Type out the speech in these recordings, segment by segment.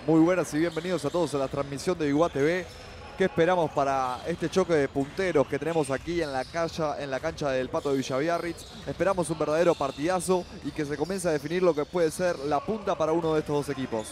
Muy buenas y bienvenidos a todos a la transmisión de Biguá TV. ¿Qué esperamos para este choque de punteros que tenemos aquí en la cancha del Pato de Villa Biarritz? Esperamos un verdadero partidazo y que se comience a definir lo que puede ser la punta para uno de estos dos equipos.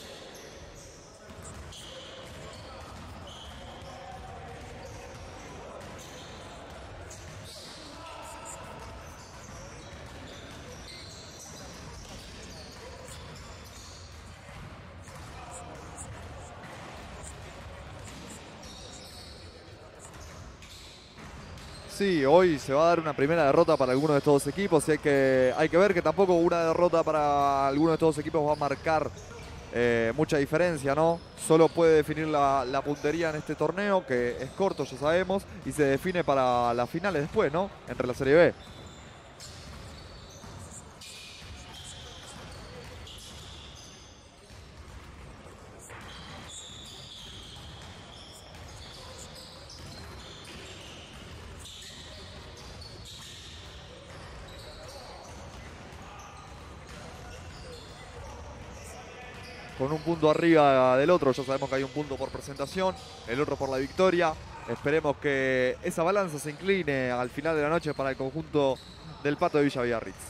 Sí, hoy se va a dar una primera derrota para alguno de estos dos equipos y hay que ver que tampoco una derrota para alguno de estos dos equipos va a marcar mucha diferencia, ¿no? Solo puede definir la puntería en este torneo, que es corto, ya sabemos, y se define para las finales después, ¿no? Entre la Serie B. Con un punto arriba del otro, ya sabemos que hay un punto por presentación, el otro por la victoria. Esperemos que esa balanza se incline al final de la noche para el conjunto del Pato de Villa Biarritz.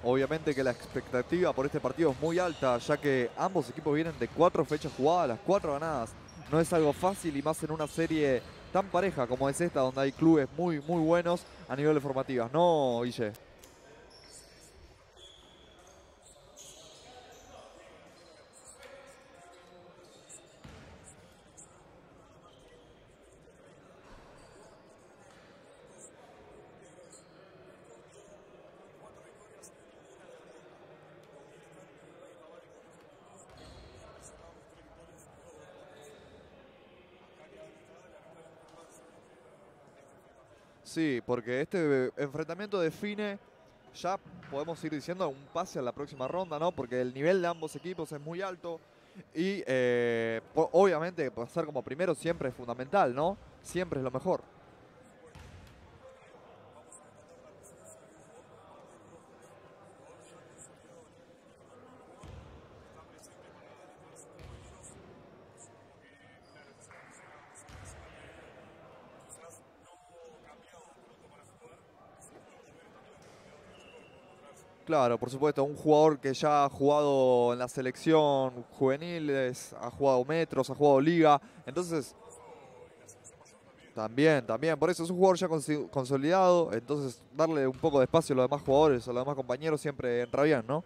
obviamente que la expectativa por este partido es muy alta, ya que ambos equipos vienen de 4 fechas jugadas, las 4 ganadas. No es algo fácil y más en una serie tan pareja como es esta, donde hay clubes muy buenos a nivel de formativas, ¿no, Guille? Sí, porque este enfrentamiento define, ya podemos ir diciendo, un pase a la próxima ronda, ¿no? Porque el nivel de ambos equipos es muy alto y obviamente pasar como primero siempre es fundamental, ¿no? Siempre es lo mejor. Claro, por supuesto, un jugador que ya ha jugado en la selección juveniles, ha jugado metros, ha jugado liga, entonces también, por eso es un jugador ya consolidado, entonces darle un poco de espacio a los demás jugadores, a los demás compañeros siempre entra bien, ¿no?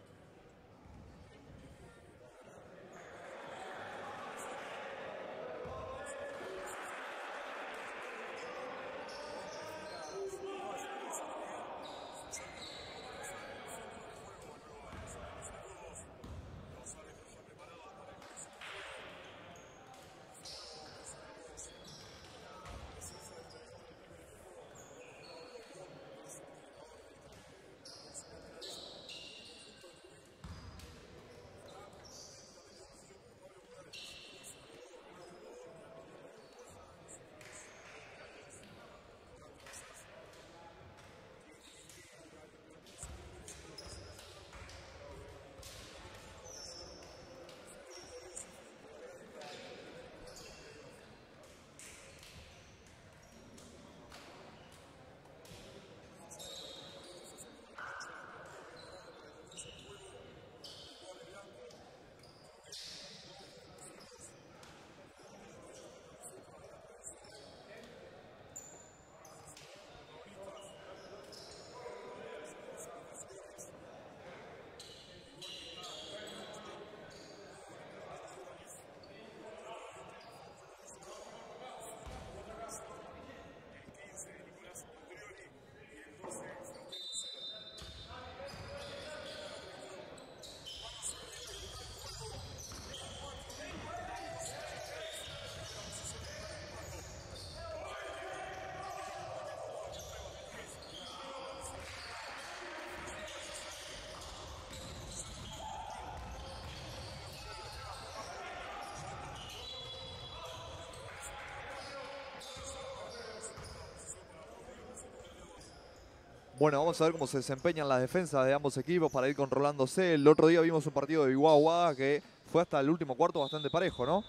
Bueno, vamos a ver cómo se desempeñan las defensas de ambos equipos para ir controlándose. El otro día vimos un partido de Biguá que fue hasta el último cuarto bastante parejo, ¿no?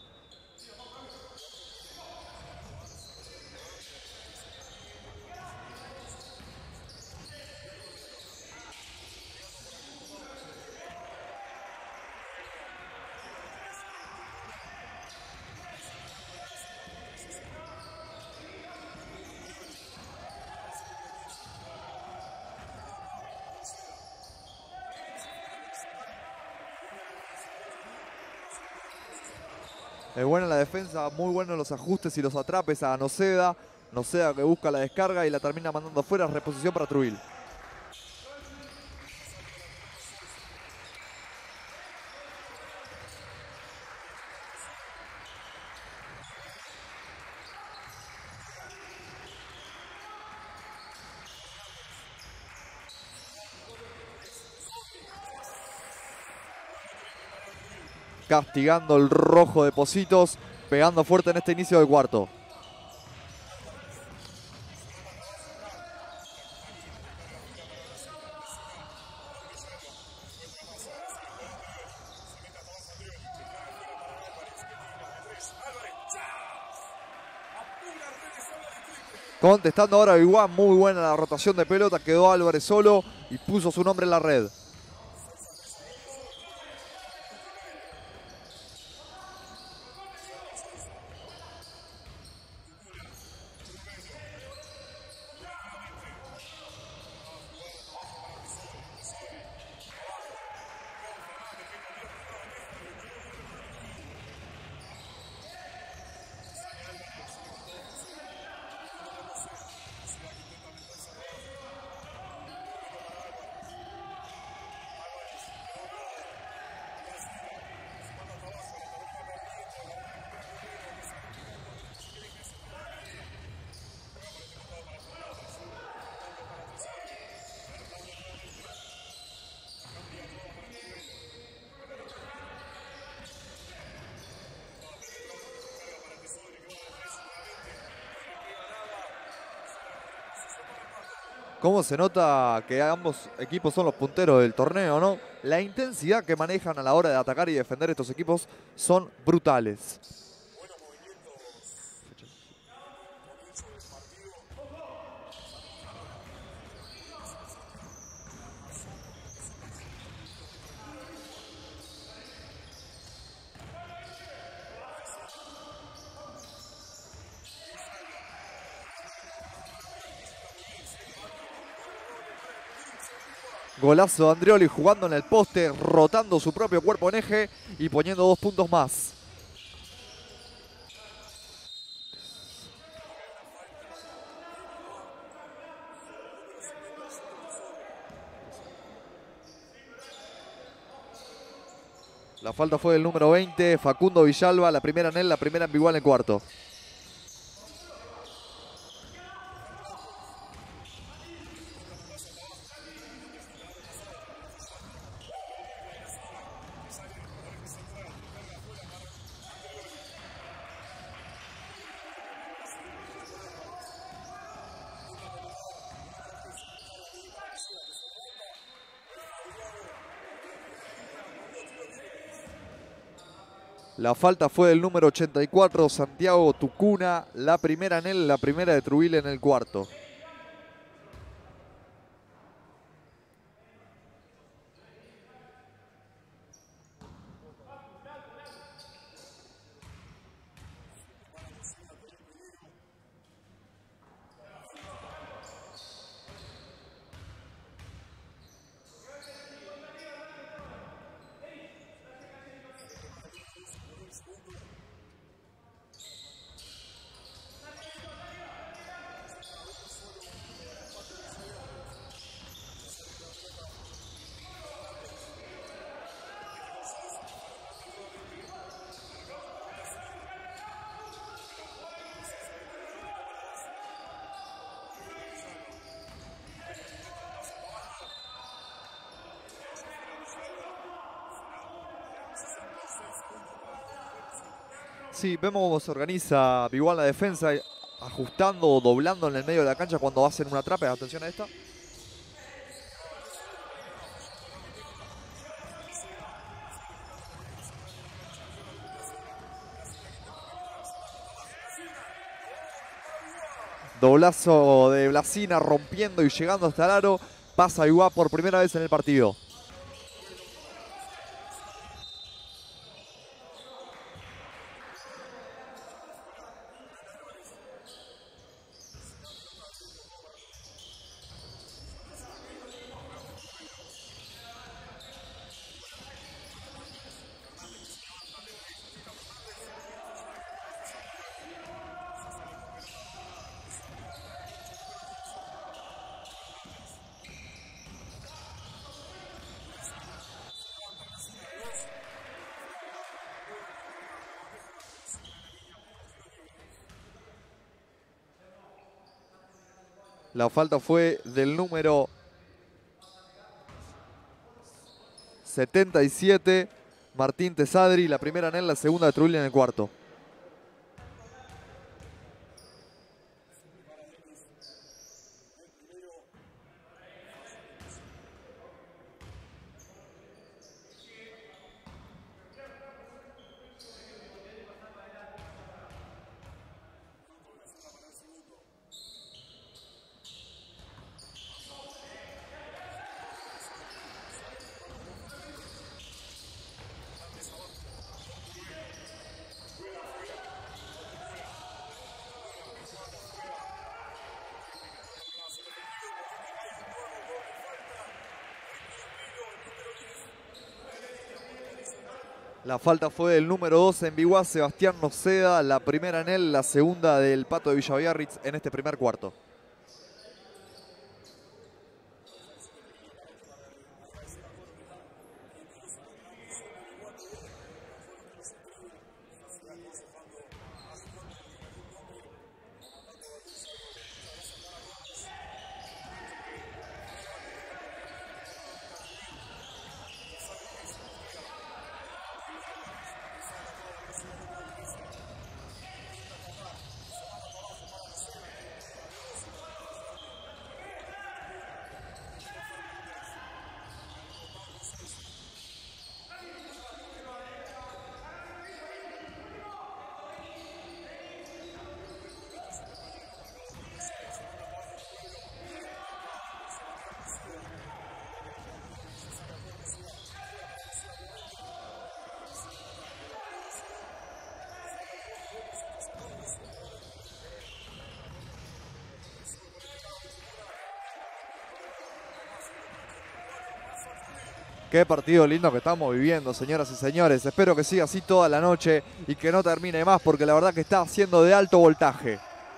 Es buena la defensa, muy buenos los ajustes y los atrapes a Noceda. Noceda que busca la descarga y la termina mandando afuera. Reposición para Truil. Castigando el rojo de Positos, pegando fuerte en este inicio del cuarto. Contestando ahora Biguá, muy buena la rotación de pelota, quedó Álvarez solo y puso su nombre en la red. cómo se nota que ambos equipos son los punteros del torneo, ¿no? La intensidad que manejan a la hora de atacar y defender estos equipos son brutales. Golazo de Andreoli jugando en el poste, rotando su propio cuerpo en eje y poniendo 2 puntos más. La falta fue del número 20, Facundo Villalba, la primera en él, la primera en Biguá en el cuarto. La falta fue del número 84, Santiago Tucuna, la primera en él, la primera de Trujillo en el cuarto. Sí, vemos cómo se organiza Biguá en la defensa, ajustando o doblando en el medio de la cancha cuando hacen una atrape. Atención a esta. Doblazo de Blasina rompiendo y llegando hasta el aro. Pasa Biguá por primera vez en el partido. La falta fue del número 77, Martín Tesadri, la primera en él, la segunda de Trujillo en el cuarto. La falta fue del número 12 en Biguá, Sebastián Noceda, la primera en él, la segunda del Pato de Villaviarritz en este primer cuarto. Qué partido lindo que estamos viviendo, señoras y señores. Espero que siga así toda la noche y que no termine más, porque la verdad que está siendo de alto voltaje.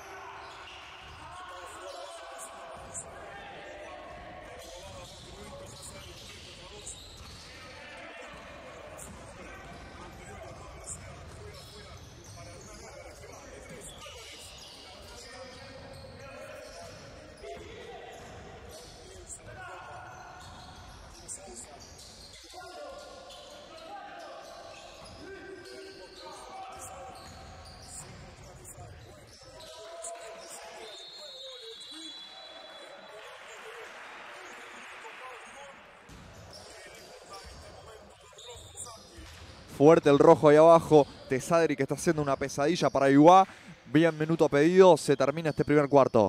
Fuerte el rojo ahí abajo. Tesadri que está haciendo una pesadilla para Iguá. Bien minuto pedido. Se termina este primer cuarto.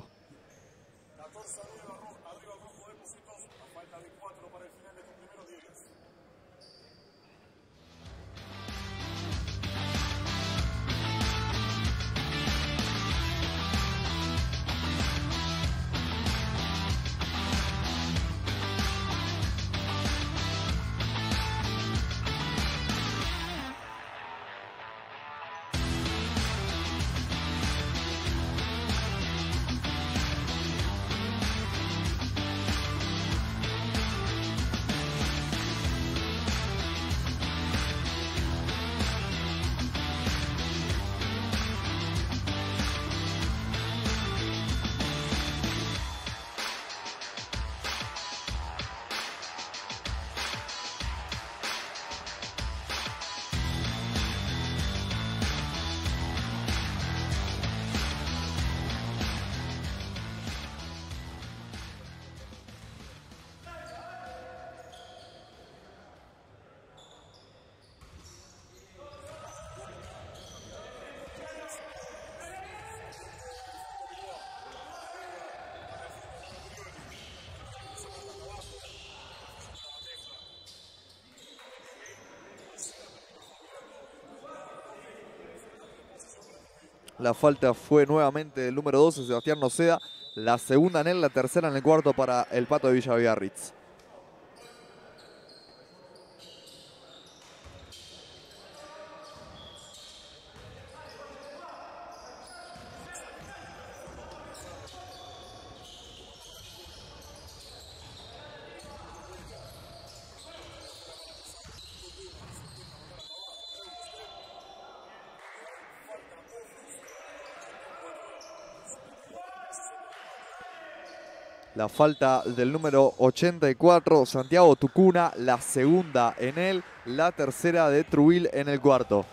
La falta fue nuevamente del número 12, Sebastián Noceda. La segunda en él, la tercera en el cuarto para el Pato de Villa Biarritz. La falta del número 84, Santiago Tucuna, la segunda en él, la tercera de Trubil en el cuarto.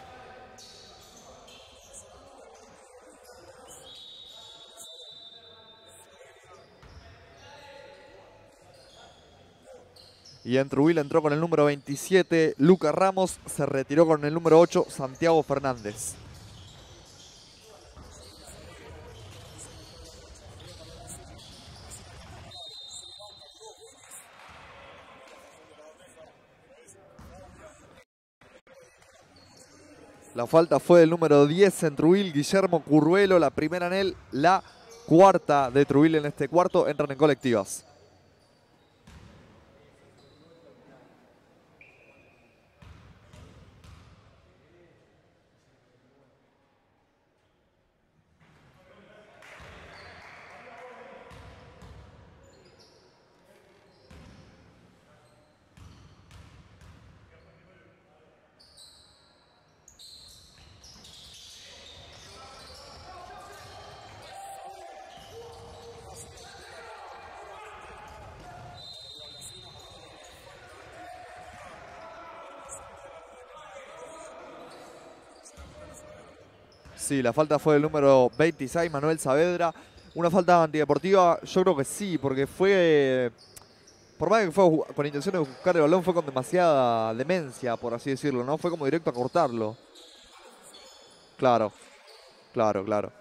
Y en Trubil entró con el número 27, Lucas Ramos, se retiró con el número 8, Santiago Fernández. La falta fue del número 10 en Trubil, Guillermo Curruelo, la primera en él, la cuarta de Trubil en este cuarto, entran en colectivas. Sí, la falta fue del número 26, Manuel Saavedra. Una falta antideportiva, yo creo que sí, porque fue, por más que fue con intención de buscar el balón, fue con demasiada demencia, por así decirlo, ¿no? Fue como directo a cortarlo. Claro, claro, claro.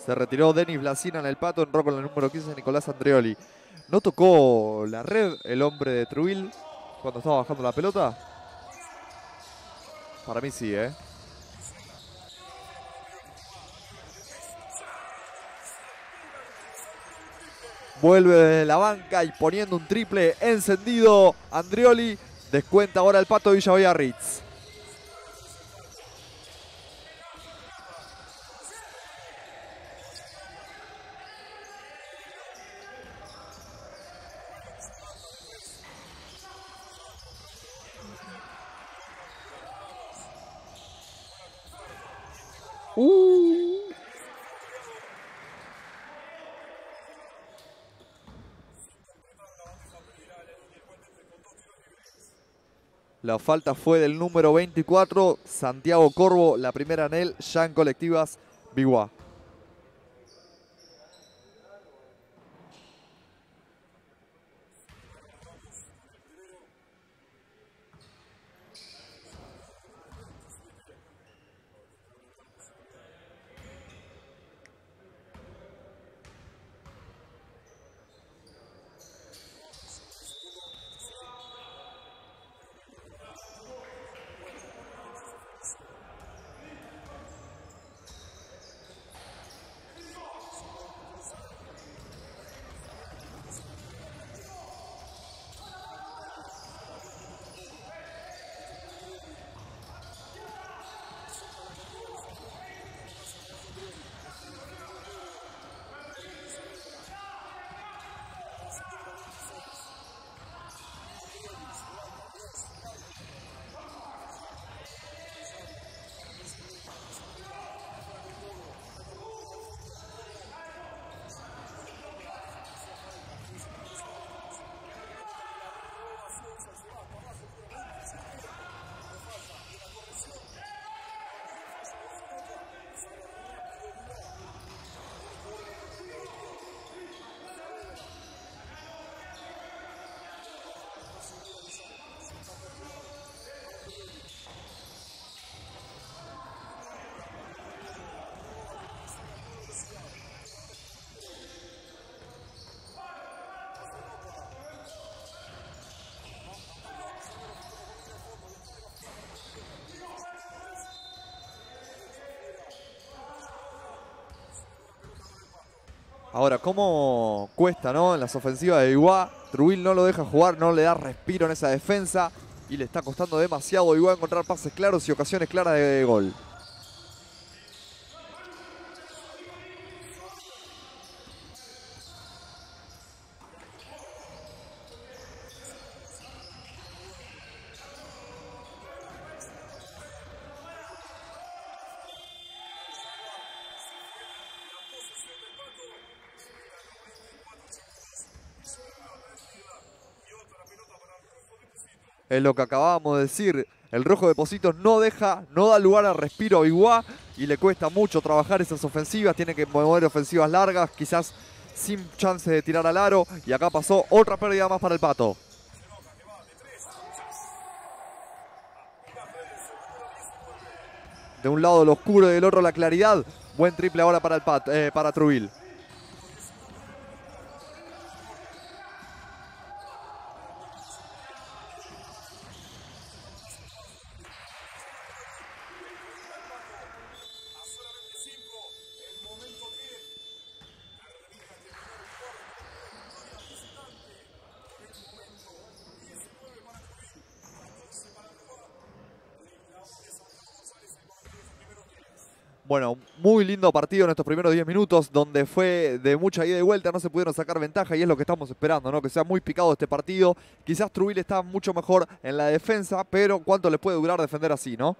Se retiró Denis Blasina en el pato, entró con el número 15 Nicolás Andreoli. ¿No tocó la red el hombre de Truil cuando estaba bajando la pelota? Para mí sí, ¿eh? Vuelve desde la banca y poniendo un triple encendido Andreoli. Descuenta ahora el pato Villaviarritz. La falta fue del número 24, Santiago Corvo, la primera en él, ya en colectivas, Biguá. Ahora, ¿cómo cuesta, no? En las ofensivas de Biguá, Truil no lo deja jugar, no le da respiro en esa defensa y le está costando demasiado a Biguá encontrar pases claros y ocasiones claras de gol. Es lo que acabábamos de decir. El rojo de Pocitos no da lugar a respiro a Biguá y le cuesta mucho trabajar esas ofensivas. Tiene que mover ofensivas largas, quizás sin chance de tirar al aro. Y acá pasó otra pérdida más para el Pato. De un lado lo oscuro y del otro la claridad. Buen triple ahora para el Pato, para Truil. Bueno, muy lindo partido en estos primeros 10 minutos, donde fue de mucha ida y vuelta, no se pudieron sacar ventaja y es lo que estamos esperando, ¿no? Que sea muy picado este partido. Quizás Truil está mucho mejor en la defensa, pero ¿cuánto les puede durar defender así, no?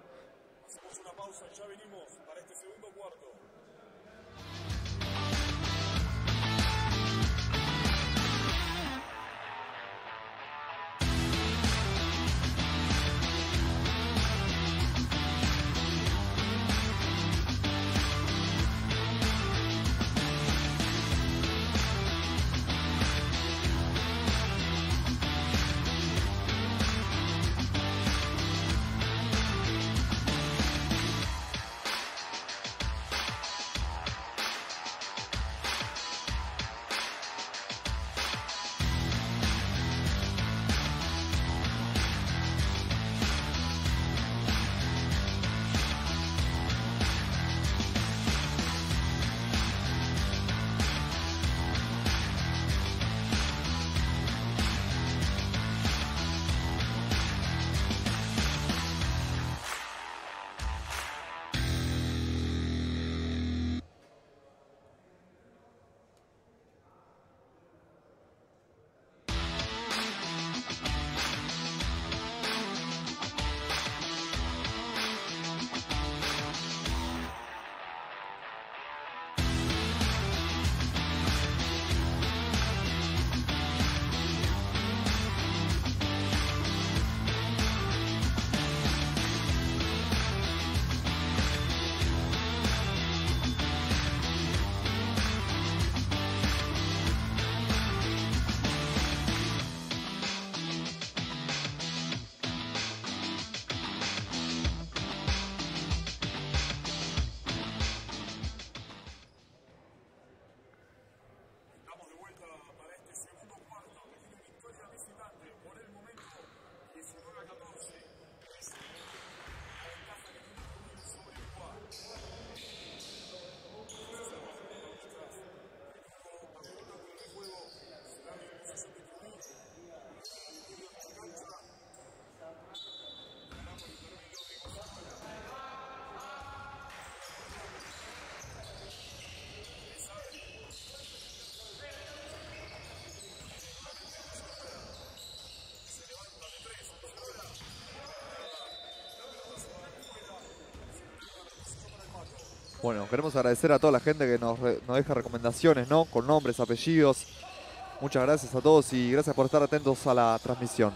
Bueno, queremos agradecer a toda la gente que nos deja recomendaciones, ¿no? Con nombres, apellidos. Muchas gracias a todos y gracias por estar atentos a la transmisión.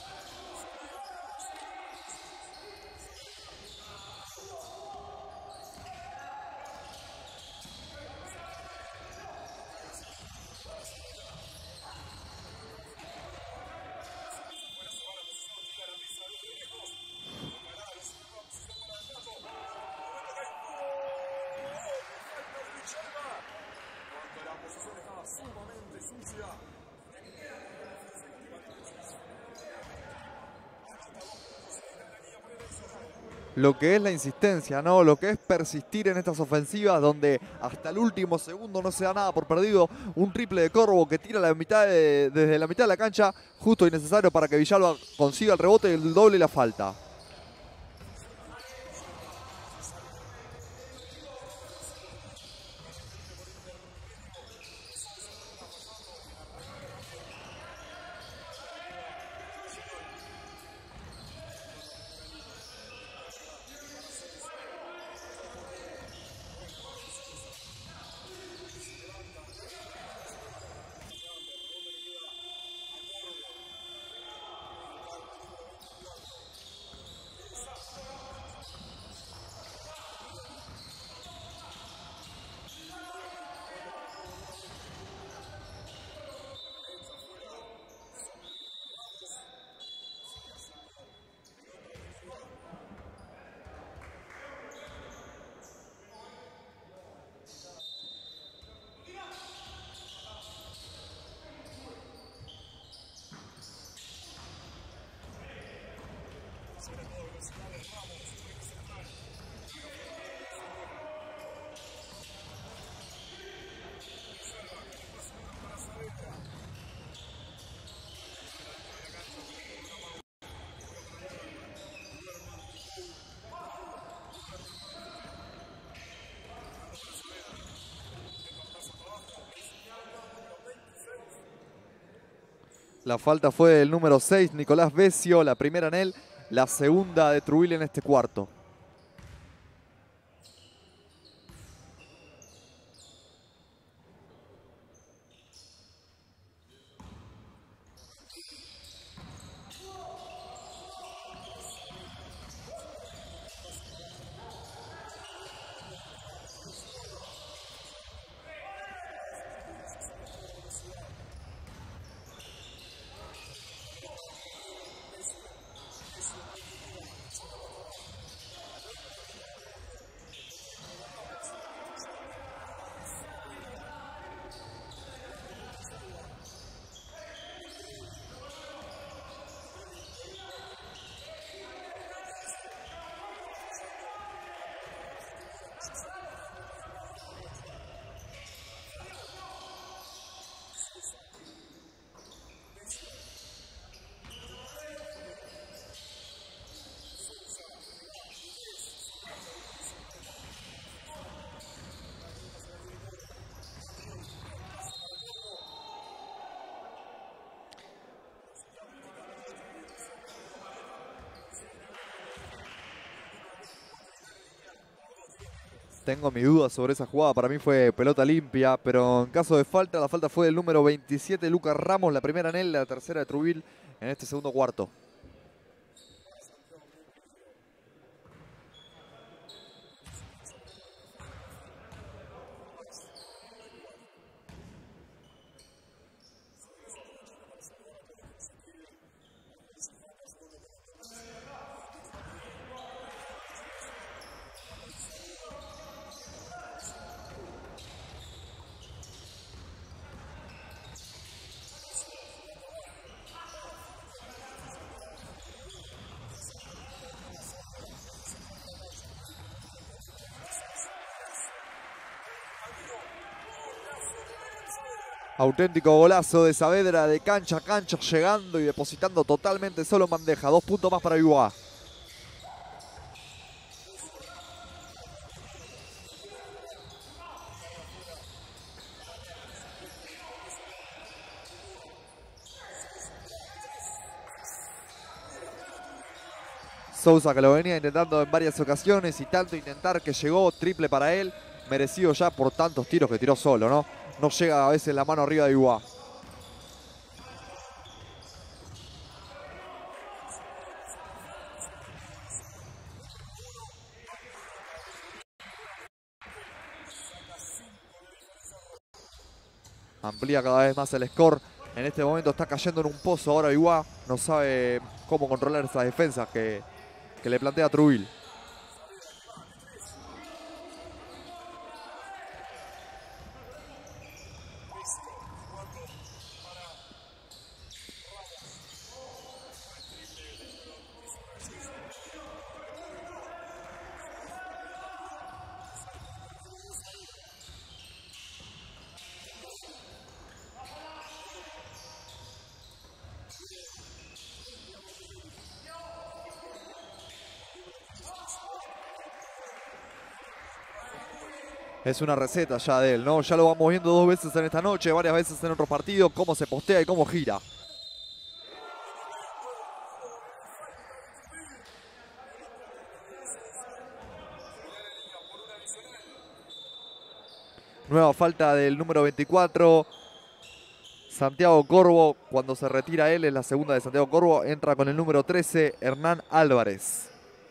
Lo que es la insistencia, ¿no? Lo que es persistir en estas ofensivas donde hasta el último segundo no se da nada por perdido. Un triple de Corvo que tira desde la mitad de la cancha, justo y necesario para que Villalba consiga el rebote, el doble y la falta. La falta fue del número 6, Nicolás Besio, la primera en él, la segunda de Trujillo en este cuarto. Tengo mi duda sobre esa jugada, para mí fue pelota limpia, pero en caso de falta, la falta fue del número 27, Lucas Ramos, la primera en él, la tercera de Trujillo en este segundo cuarto. Auténtico golazo de Saavedra de cancha a cancha, llegando y depositando totalmente solo en bandeja. 2 puntos más para Iguá. Sousa, que lo venía intentando en varias ocasiones y tanto intentar que llegó triple para él. Merecido ya por tantos tiros que tiró solo, ¿no? No llega a veces la mano arriba de Dubois. Amplía cada vez más el score. En este momento está cayendo en un pozo ahora Dubois. No sabe cómo controlar esa defensa que le plantea Trubil. Es una receta ya de él, ¿no? Ya lo vamos viendo 2 veces en esta noche, varias veces en otros partidos, cómo se postea y cómo gira. Nueva falta del número 24. Santiago Corvo, cuando se retira él, es la segunda de Santiago Corvo, entra con el número 13, Hernán Álvarez.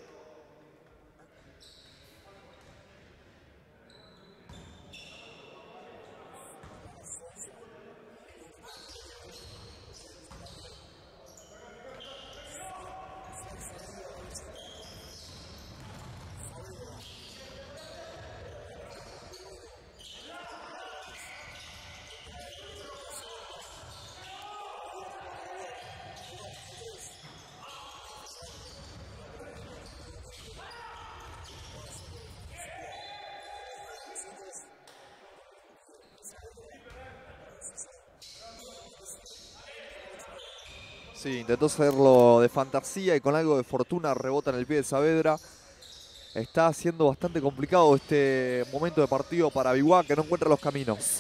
Sí, intentó hacerlo de fantasía y con algo de fortuna rebota en el pie de Saavedra. Está siendo bastante complicado este momento de partido para Dubois, que no encuentra los caminos.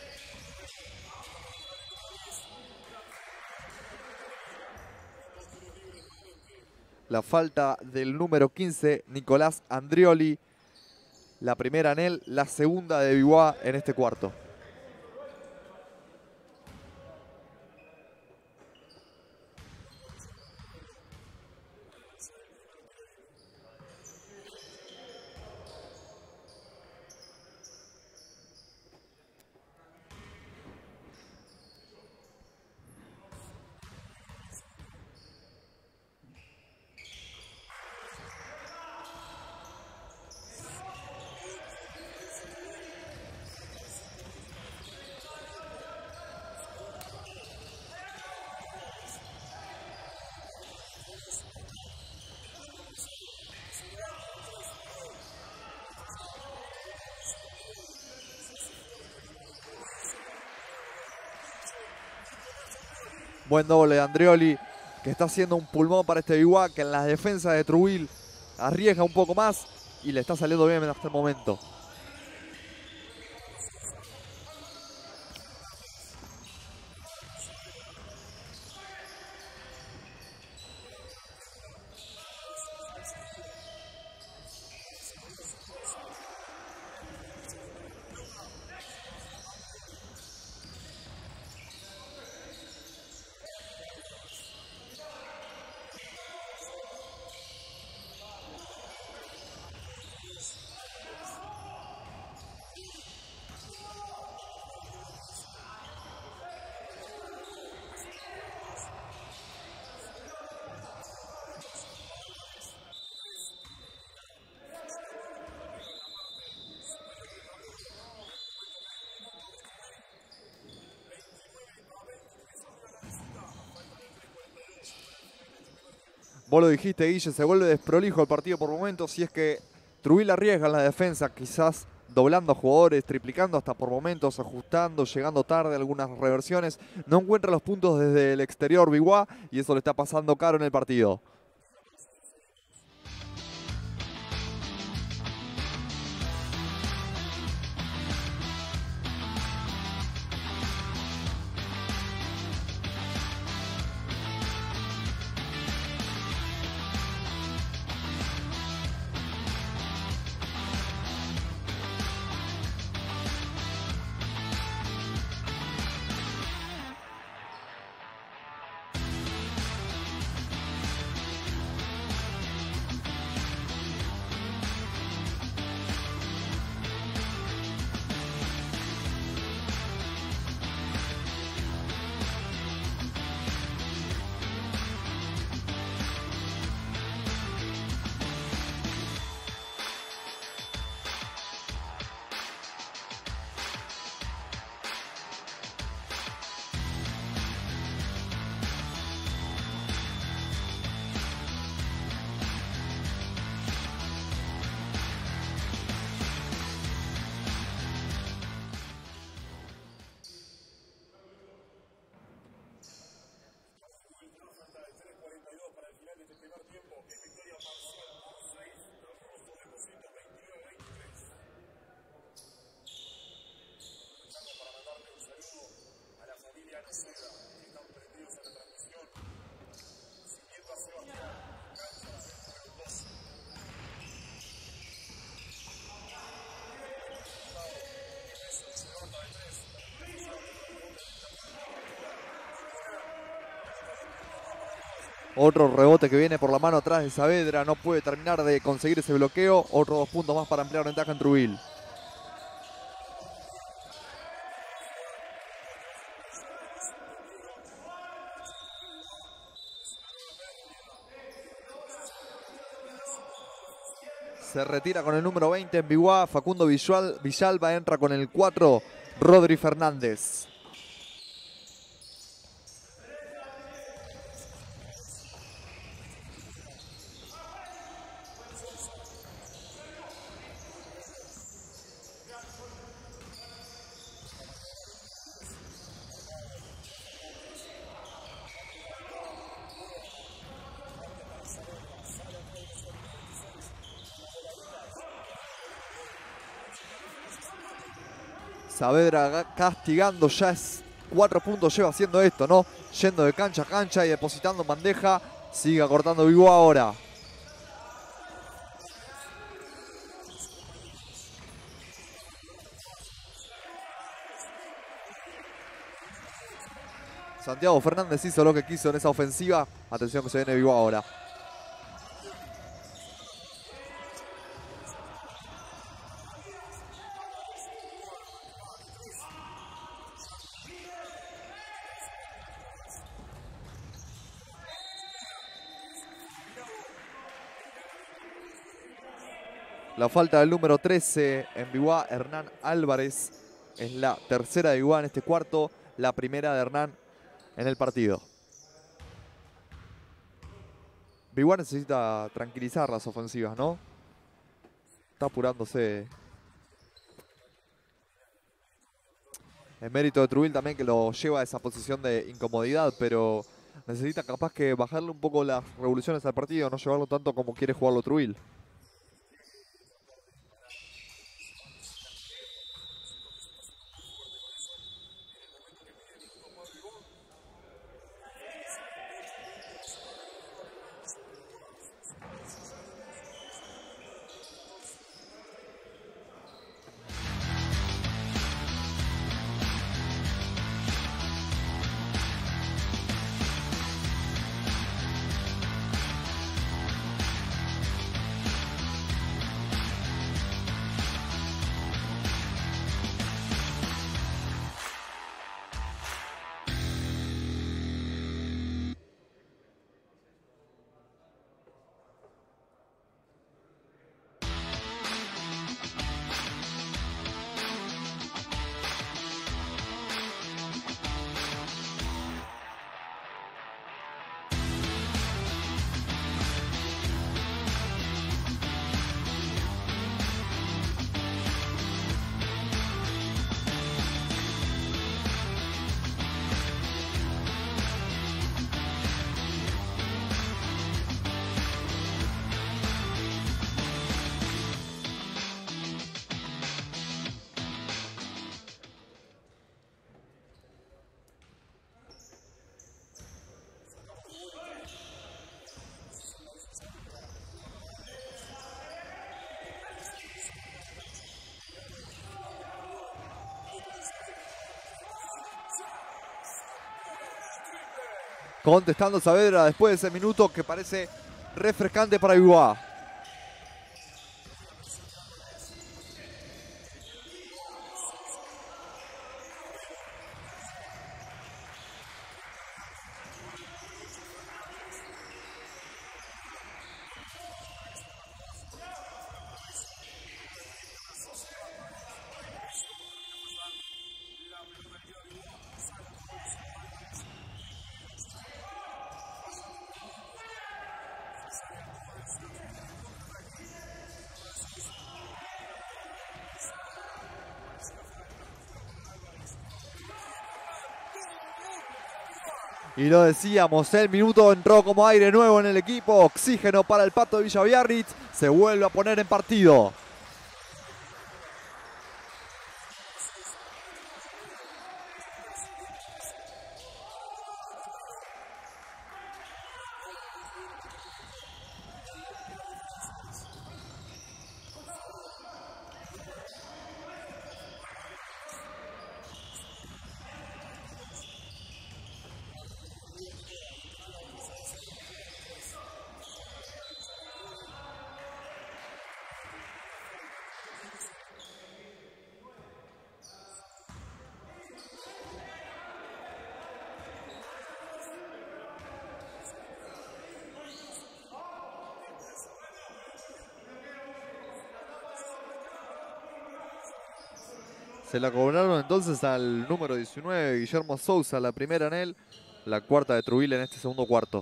La falta del número 15, Nicolás Andrioli. La primera en él, la segunda de Dubois en este cuarto. Buen doble de Andrioli, que está haciendo un pulmón para este Dubois, que en las defensas de Trubil arriesga un poco más y le está saliendo bien hasta el momento. Vos lo dijiste, Guille, se vuelve desprolijo el partido por momentos y es que Trubil arriesga en la defensa, quizás doblando a jugadores, triplicando hasta por momentos, ajustando, llegando tarde, algunas reversiones. No encuentra los puntos desde el exterior Dubois y eso le está pasando caro en el partido. Otro rebote que viene por la mano atrás de Saavedra. No puede terminar de conseguir ese bloqueo. Otros 2 puntos más para ampliar ventaja en Trujillo. Se retira con el número 20 en Biguá. Facundo Villalba entra con el 4. Rodri Fernández. Saavedra castigando, ya es 4 puntos lleva haciendo esto, ¿no? Yendo de cancha a cancha y depositando en bandeja. Sigue cortando Biguá ahora. Santiago Fernández hizo lo que quiso en esa ofensiva. Atención que se viene Biguá ahora. La falta del número 13 en Biguá, Hernán Álvarez. Es la tercera de Biguá en este cuarto. La primera de Hernán en el partido. Biguá necesita tranquilizar las ofensivas, ¿no? Está apurándose. Es mérito de Trujillo también que lo lleva a esa posición de incomodidad, pero necesita capaz que bajarle un poco las revoluciones al partido, no llevarlo tanto como quiere jugarlo Trujillo. Contestando Saavedra después de ese minuto que parece refrescante para Biguá. Y lo decíamos, el minuto entró como aire nuevo en el equipo. Oxígeno para el Pato de Villa Biarritz. Se vuelve a poner en partido. Se la cobraron entonces al número 19, Guillermo Sousa, la primera en él, la cuarta de Trubil en este segundo cuarto.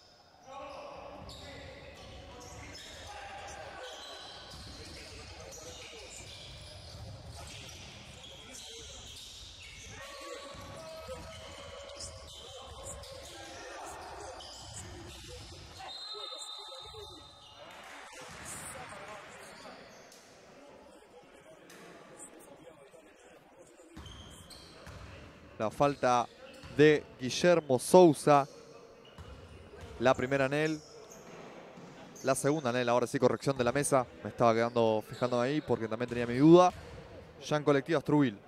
La falta de Guillermo Sousa. La primera en él. La segunda en él. Ahora sí, corrección de la mesa. Me estaba quedando fijando ahí porque también tenía mi duda. Ya en colectivas, Trubil.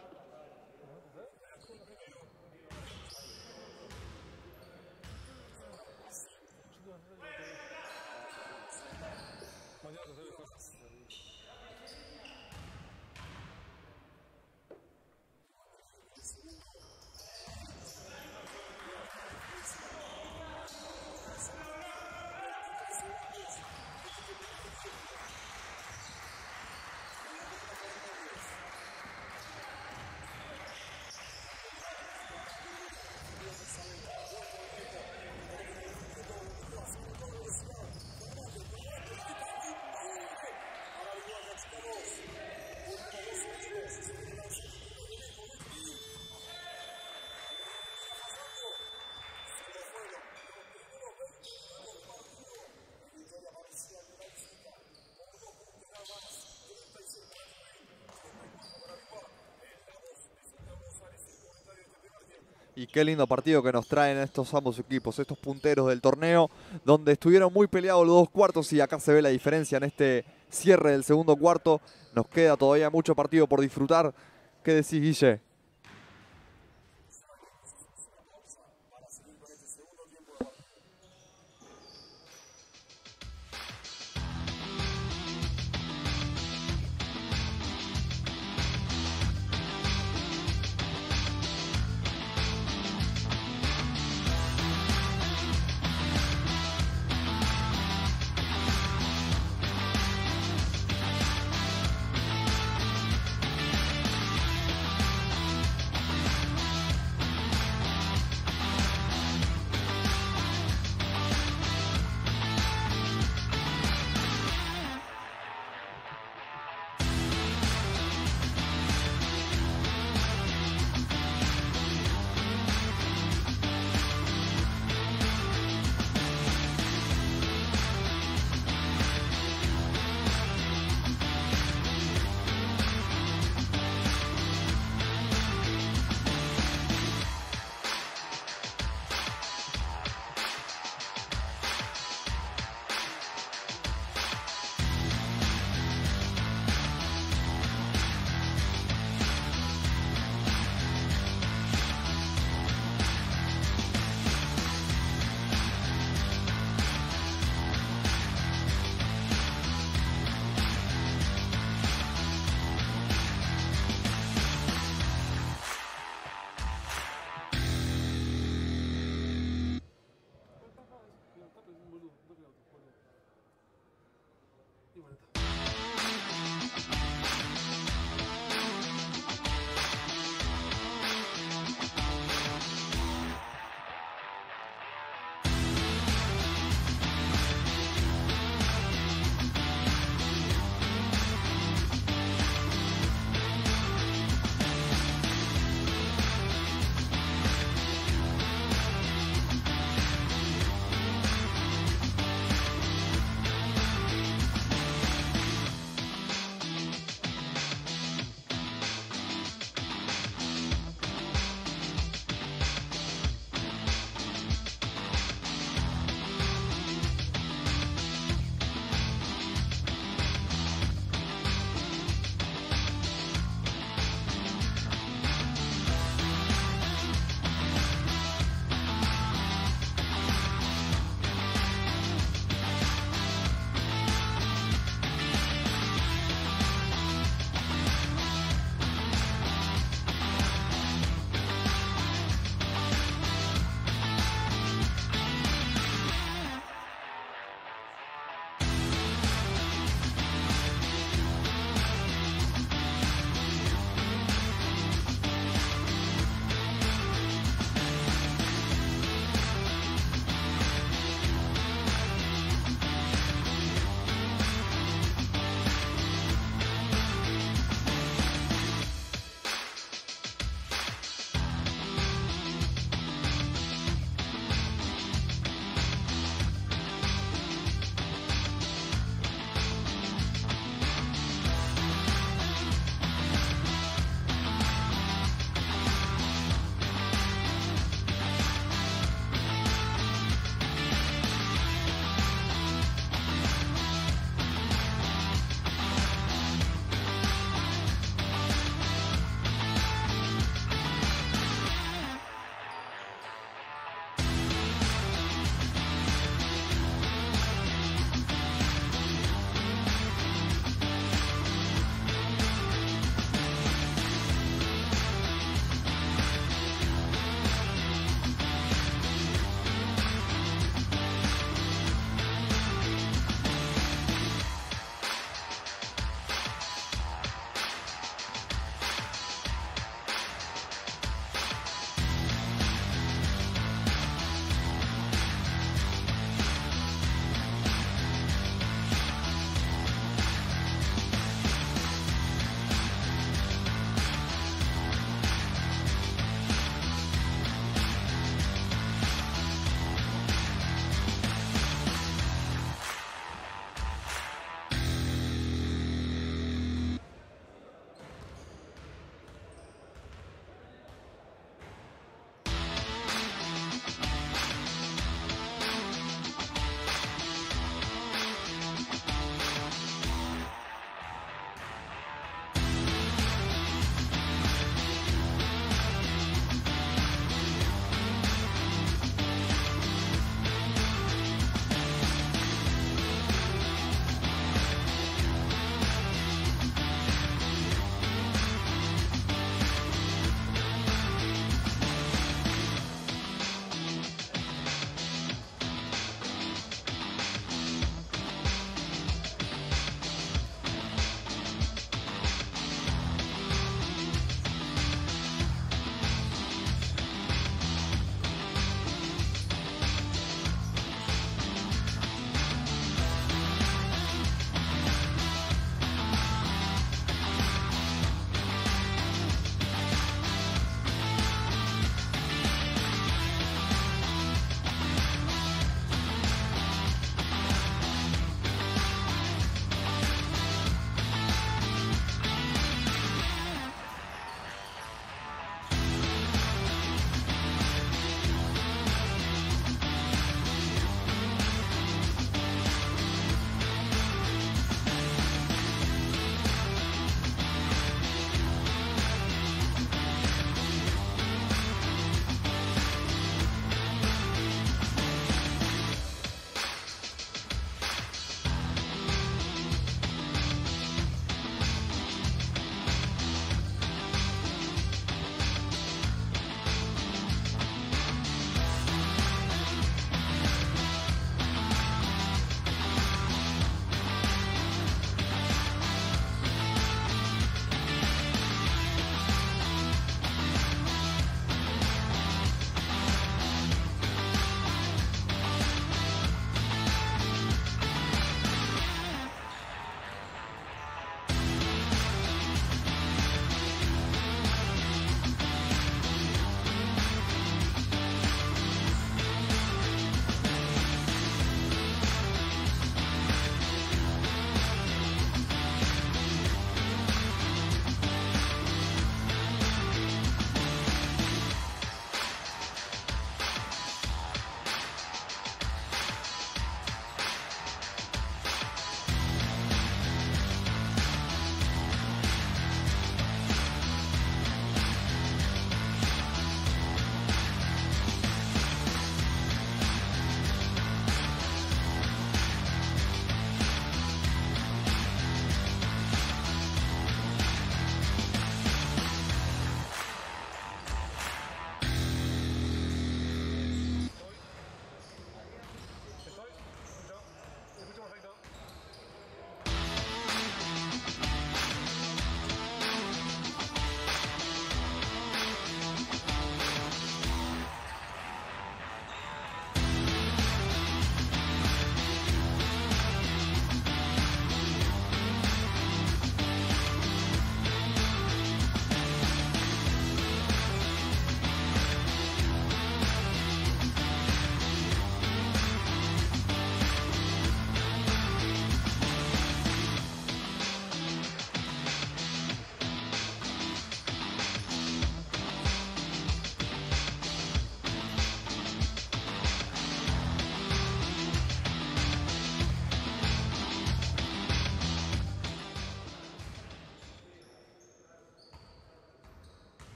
Y qué lindo partido que nos traen estos ambos equipos, estos punteros del torneo, donde estuvieron muy peleados los dos cuartos y acá se ve la diferencia en este cierre del segundo cuarto. Nos queda todavía mucho partido por disfrutar. ¿Qué decís, Guille?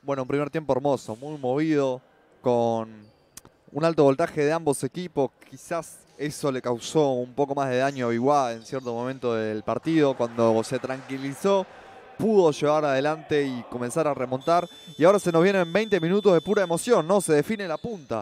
Bueno, un primer tiempo hermoso, muy movido, con un alto voltaje de ambos equipos. Quizás eso le causó un poco más de daño a Biguá en cierto momento del partido. Cuando se tranquilizó, pudo llevar adelante y comenzar a remontar. Y ahora se nos vienen 20 minutos de pura emoción, ¿no? Se define la punta.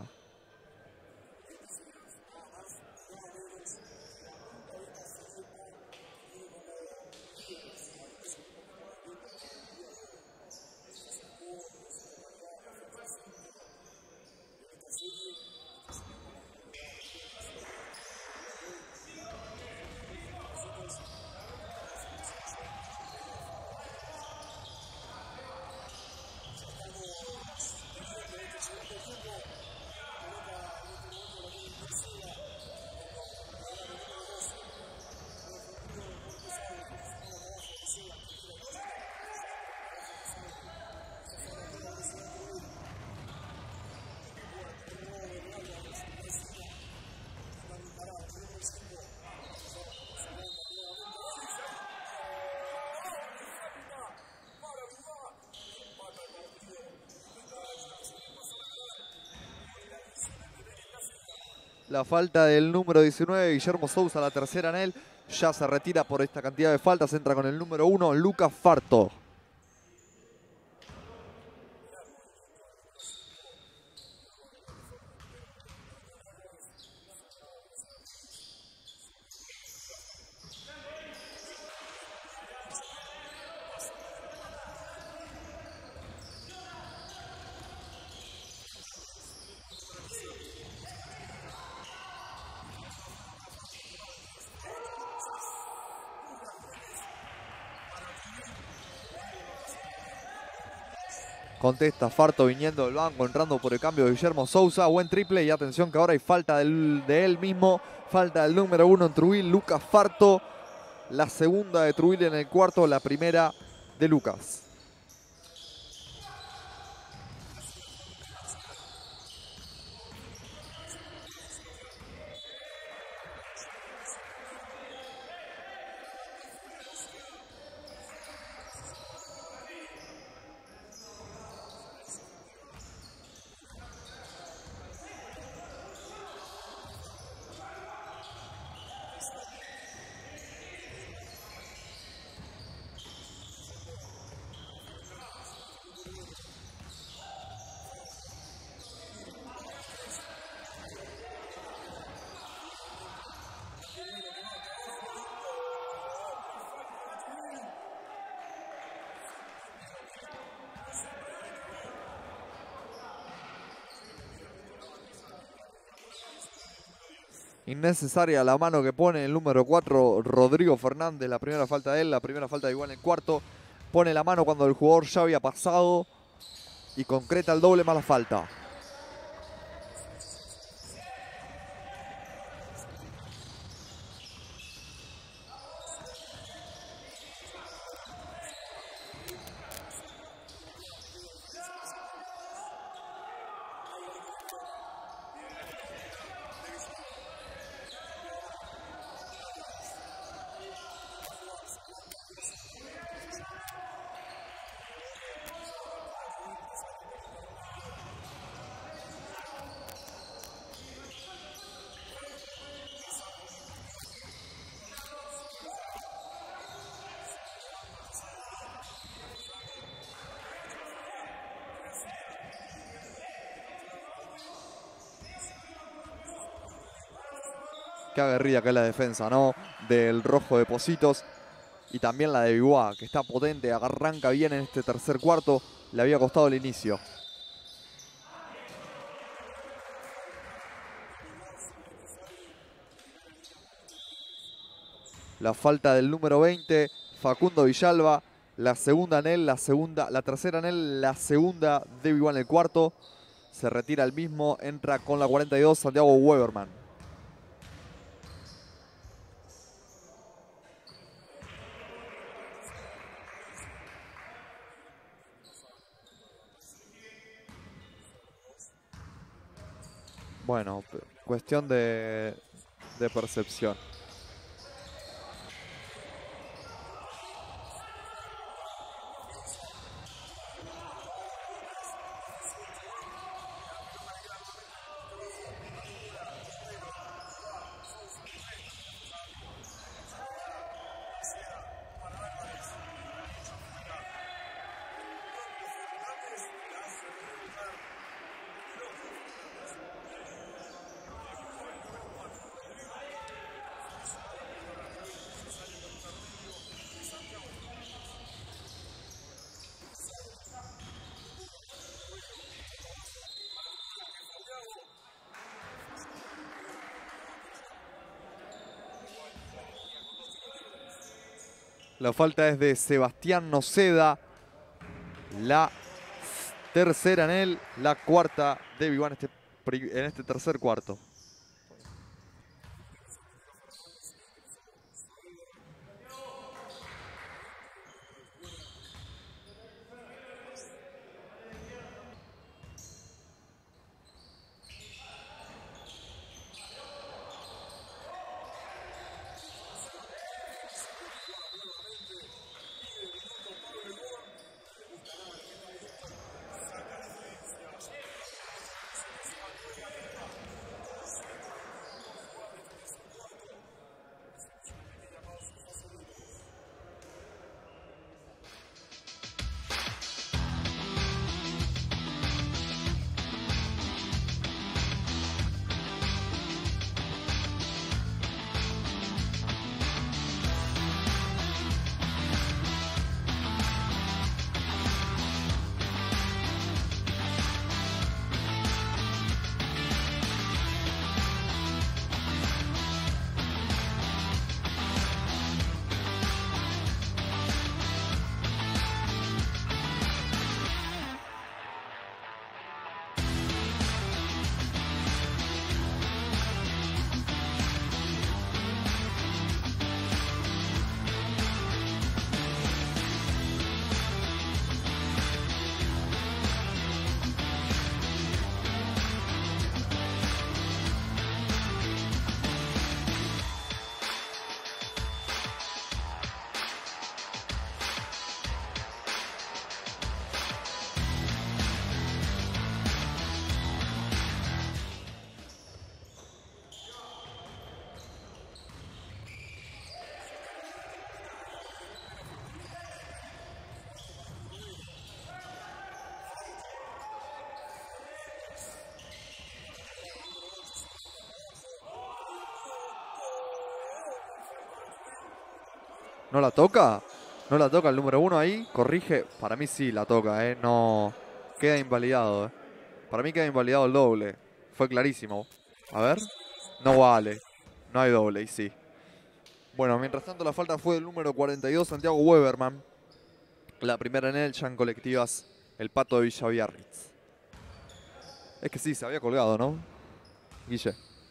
La falta del número 19, Guillermo Sousa, la tercera en él. Ya se retira por esta cantidad de faltas. Entra con el número 1, Lucas Farto. Contesta Farto viniendo del banco, entrando por el cambio de Guillermo Sousa. Buen triple y atención que ahora hay falta de él mismo. Falta del número 1 en Trujillo, Lucas Farto. La segunda de Trujillo en el cuarto, la primera de Lucas. Innecesaria la mano que pone el número 4, Rodrigo Fernández. La primera falta de él, la primera falta igual en el cuarto. Pone la mano cuando el jugador ya había pasado y concreta el doble más la falta. Qué aguerrida que es la defensa, ¿no? Del rojo de Positos. Y también la de Biguá, que está potente, arranca bien en este tercer cuarto. Le había costado el inicio. La falta del número 20, Facundo Villalba. La segunda en él, la tercera en él, la segunda de Biguá en el cuarto. Se retira el mismo, entra con la 42, Santiago Weberman. Bueno, cuestión de percepción. La falta es de Sebastián Noceda. La tercera en él, la cuarta de Vivan en este tercer cuarto. ¿No la toca? ¿No la toca el número 1 ahí? Corrige. Para mí sí la toca, ¿eh? No. Queda invalidado, ¿eh? Para mí queda invalidado el doble. Fue clarísimo. A ver. No vale. No hay doble, y sí. Bueno, mientras tanto la falta fue del número 42, Santiago Weberman. La primera en él, ya en colectivas, el Pato de Villaviarritz. Es que sí, se había colgado, ¿no? Guille.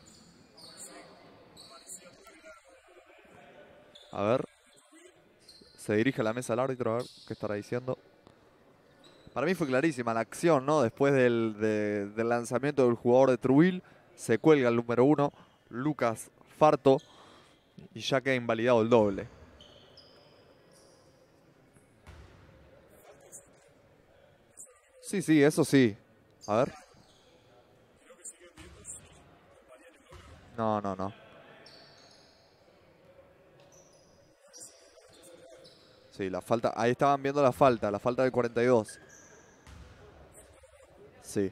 A ver. Se dirige a la mesa el árbitro, a ver qué estará diciendo. Para mí fue clarísima la acción, ¿no? Después del lanzamiento del jugador de Truil, se cuelga el número 1, Lucas Farto, y ya queda invalidado el doble. Sí, sí, eso sí. A ver. No, no, no. Sí, la falta. Ahí estaban viendo la falta del 42. Sí.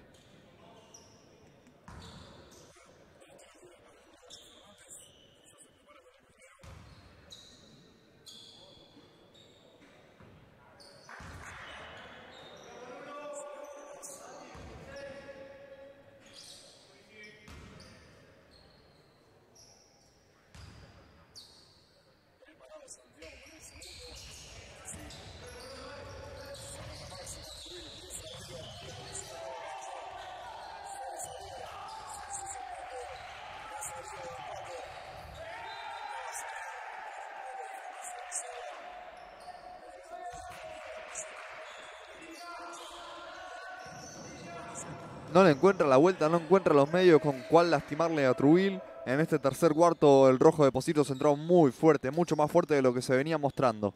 No le encuentra la vuelta, no encuentra los medios con cuál lastimarle a Truil. En este tercer cuarto el rojo de Positos entró muy fuerte, mucho más fuerte de lo que se venía mostrando.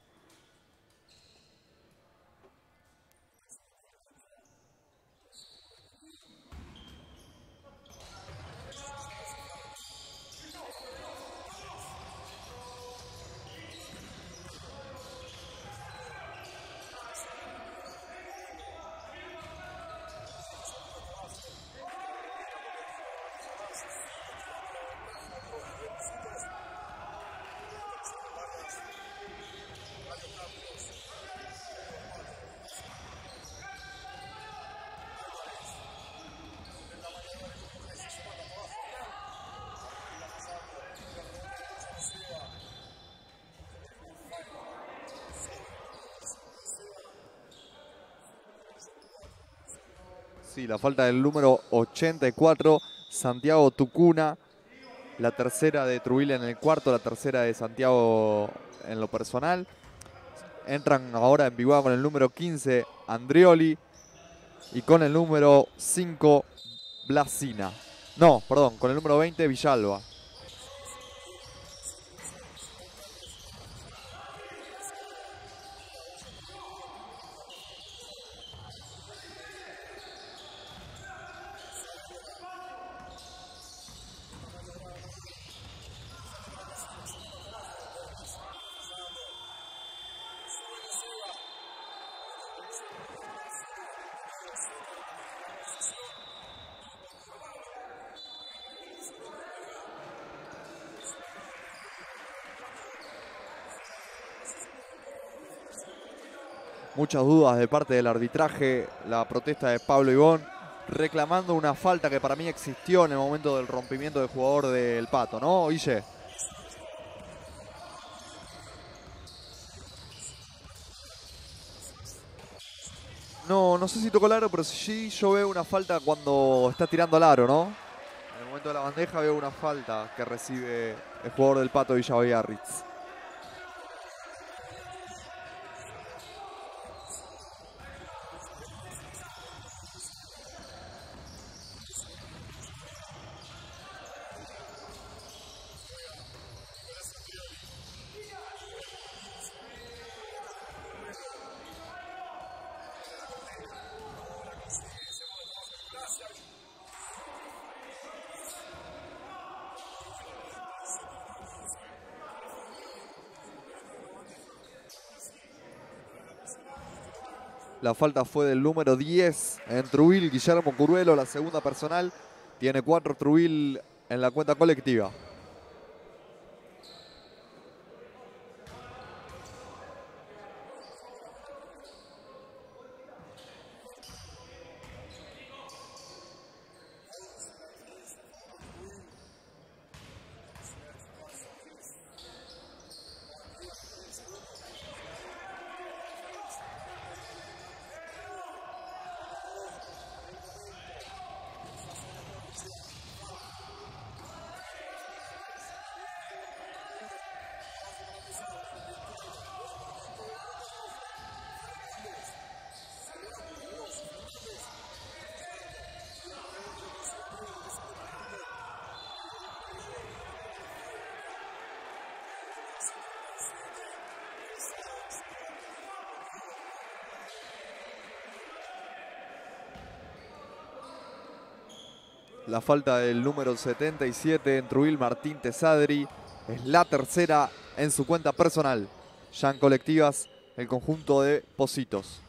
Sí, la falta del número 84, Santiago Tucuna. La tercera de Trujillo en el cuarto, la tercera de Santiago en lo personal. Entran ahora en vigor con el número 15, Andrioli. Y con el número 5, Blasina. No, perdón, con el número 20, Villalba. Muchas dudas de parte del arbitraje, la protesta de Pablo Ibón, reclamando una falta que para mí existió en el momento del rompimiento del jugador del Pato, ¿no, Guille? No, no sé si tocó el aro, pero sí yo veo una falta cuando está tirando al aro, ¿no? En el momento de la bandeja veo una falta que recibe el jugador del Pato Villaviarritz. La falta fue del número 10 en Trujillo, Guillermo Curuelo, la segunda personal. Tiene 4 Trujillo en la cuenta colectiva. La falta del número 77 en Trujillo, Martín Tesadri. Es la tercera en su cuenta personal. Ya en colectivas, el conjunto de Positos.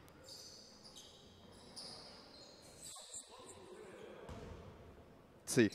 Sí.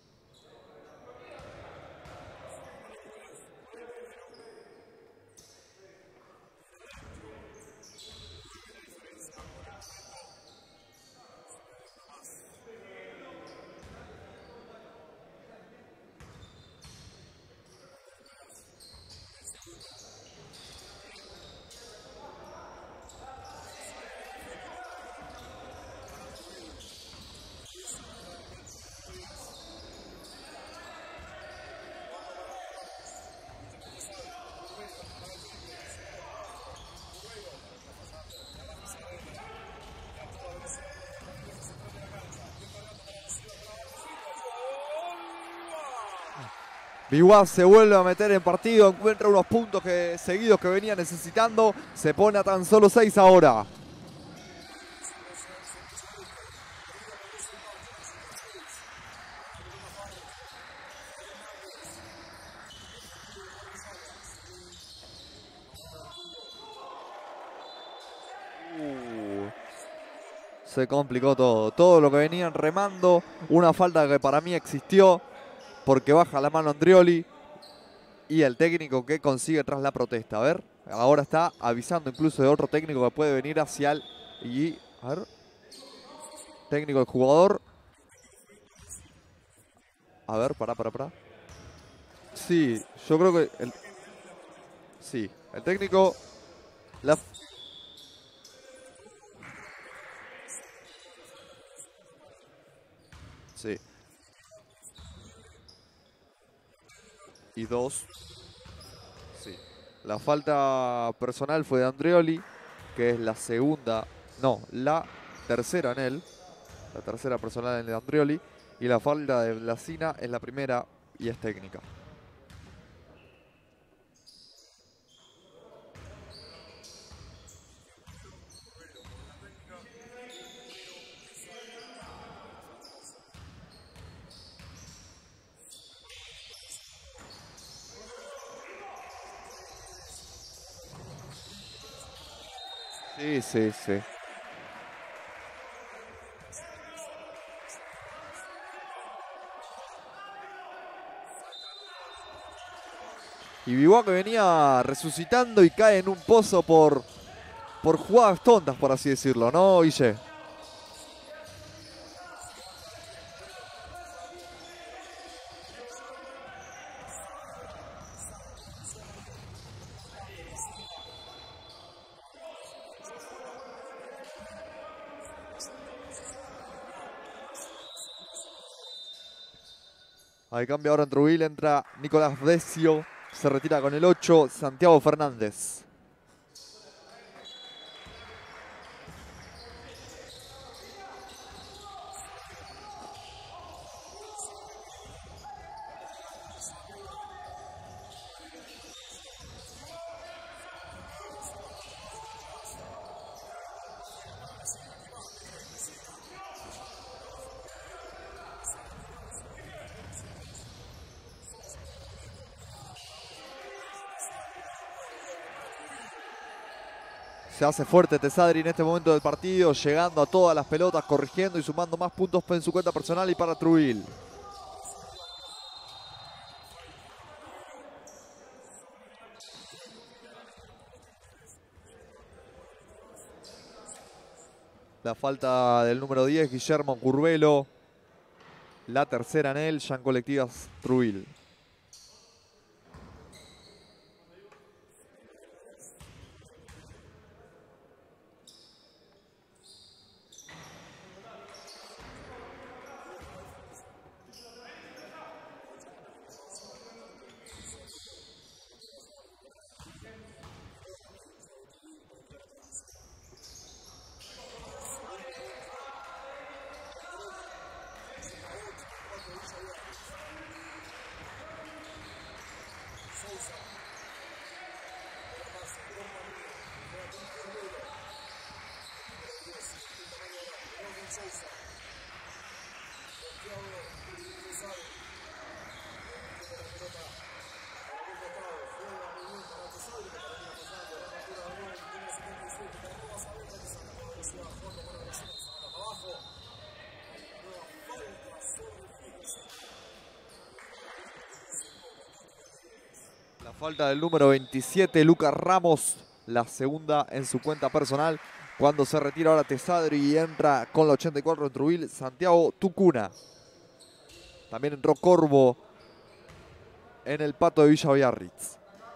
Biguá se vuelve a meter en partido, encuentra unos puntos seguidos que venía necesitando. Se pone a tan solo 6 ahora. Se complicó todo. Todo lo que venían remando. Una falta que para mí existió. Porque baja la mano Andrioli. Y el técnico que consigue tras la protesta. A ver. Ahora está avisando incluso de otro técnico que puede venir hacia el... Y... A ver. Técnico del jugador. A ver, pará. Sí, yo creo que... Sí, el técnico... La... Sí. Y 2. Sí. La falta personal fue de Andreoli, que es la segunda, no, la tercera en él. La tercera personal de Andreoli. Y la falta de Blasina es la primera y es técnica. Sí, sí, sí. Y Biwa que venía resucitando y cae en un pozo por jugadas tontas, por así decirlo, ¿no, Guille? Ahí cambia ahora en Trujillo, entra Nicolás Decio, se retira con el 8, Santiago Fernández. Se hace fuerte Tesadri en este momento del partido, llegando a todas las pelotas, corrigiendo y sumando más puntos en su cuenta personal y para Trujillo. La falta del número 10, Guillermo Curvelo. La tercera en él, ya en colectivas Trujillo. La falta del número 27, Lucas Ramos, la segunda en su cuenta personal. Cuando se retira ahora Tesadri y entra con la 84 en Trujillo, Santiago Tucuna. También entró Corvo en el Pato de Villa Biarritz.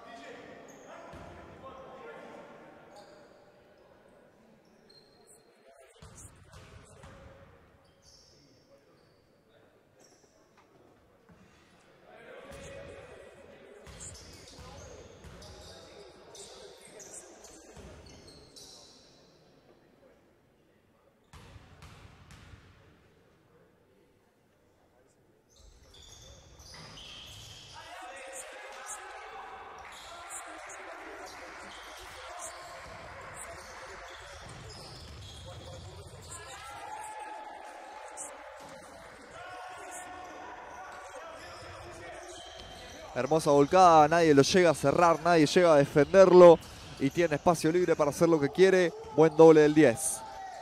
Hermosa volcada, nadie lo llega a cerrar, nadie llega a defenderlo y tiene espacio libre para hacer lo que quiere. Buen doble del 10.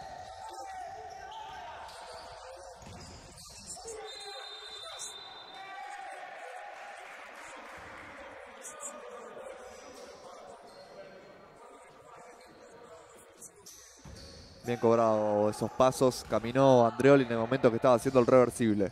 Bien cobrado esos pasos, caminó Andreoli en el momento que estaba haciendo el reversible.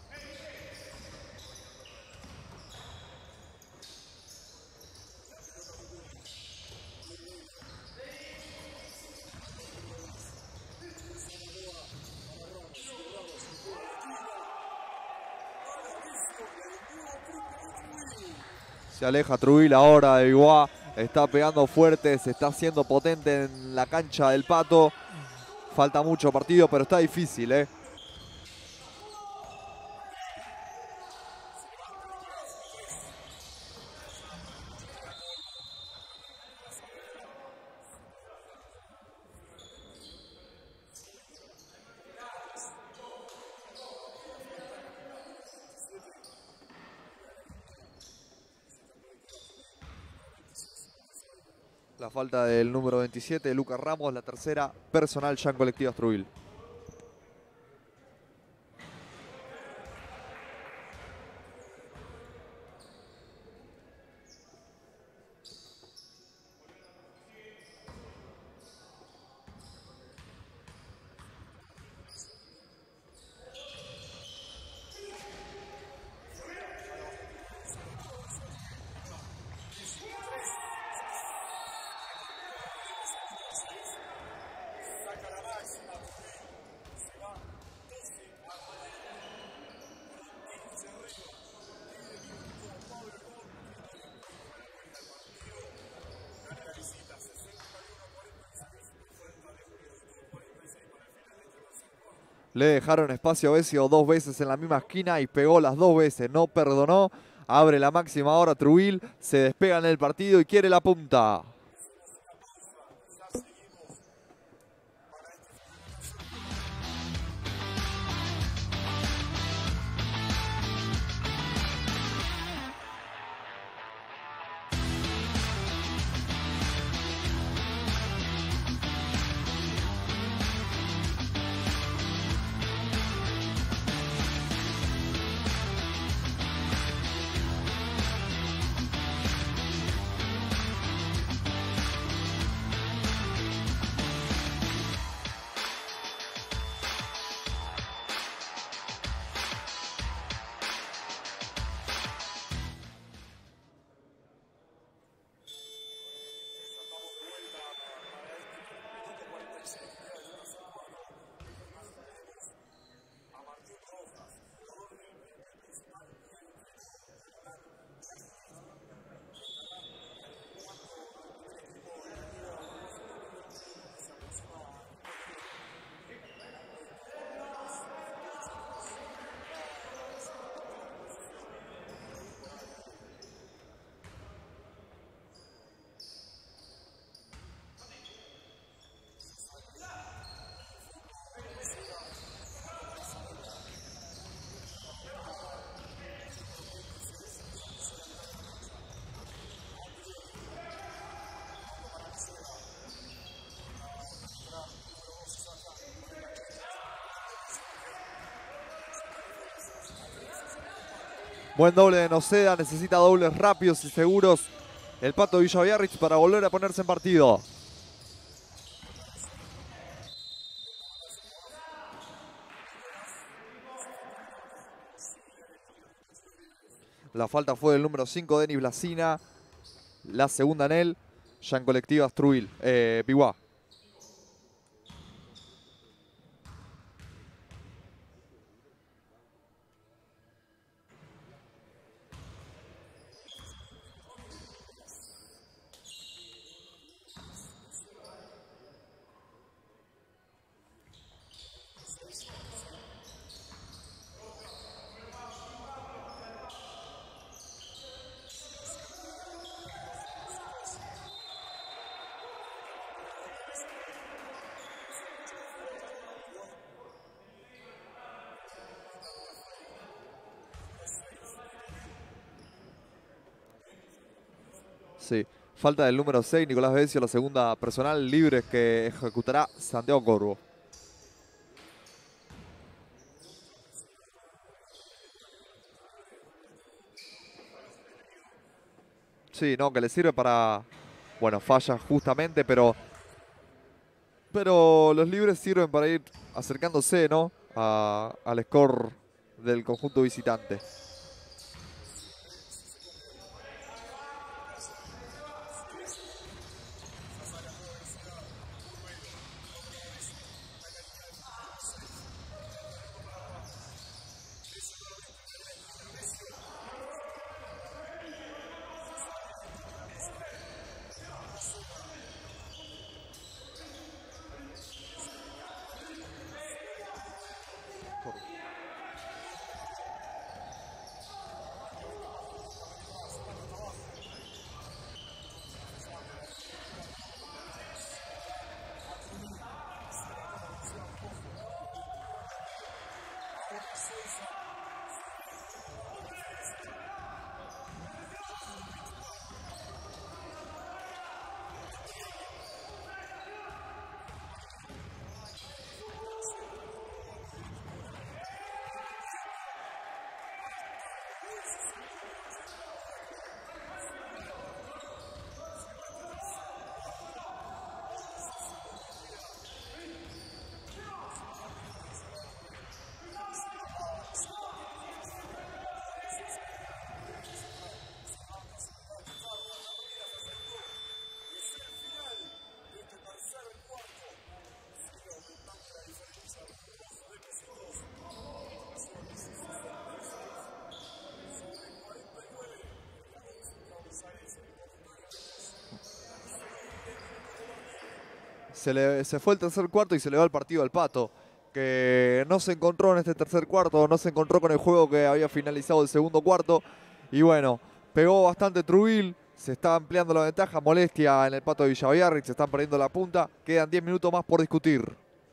Se aleja Trubil ahora de Biguá. Está pegando fuerte, se está haciendo potente en la cancha del Pato. Falta mucho partido, pero está difícil, ¿eh? La falta del número 27, Lucas Ramos, la tercera personal ya en Colectivas Trubil. Le dejaron espacio a Besio 2 veces en la misma esquina y pegó las 2 veces. No perdonó. Abre la máxima ahora Trubil. Se despega en el partido y quiere la punta. Buen doble de Noceda, necesita dobles rápidos y seguros el Pato Villaviarrich para volver a ponerse en partido. La falta fue del número 5, Denis Blasina. La segunda en él, ya en Colectivas Trubil, Biguá. Sí, falta del número 6, Nicolás Besio, la segunda personal libre que ejecutará Santiago Corvo. Sí, no, que le sirve para, bueno, falla justamente, pero los libres sirven para ir acercándose, ¿no? Al score del conjunto visitante. se fue el tercer cuarto y se le va el partido al Pato, que no se encontró en este tercer cuarto, no se encontró con el juego que había finalizado el segundo cuarto. Y bueno, pegó bastante Trubil, se está ampliando la ventaja, molestia en el Pato de Villaviarri, se están perdiendo la punta, quedan 10 minutos más por discutir.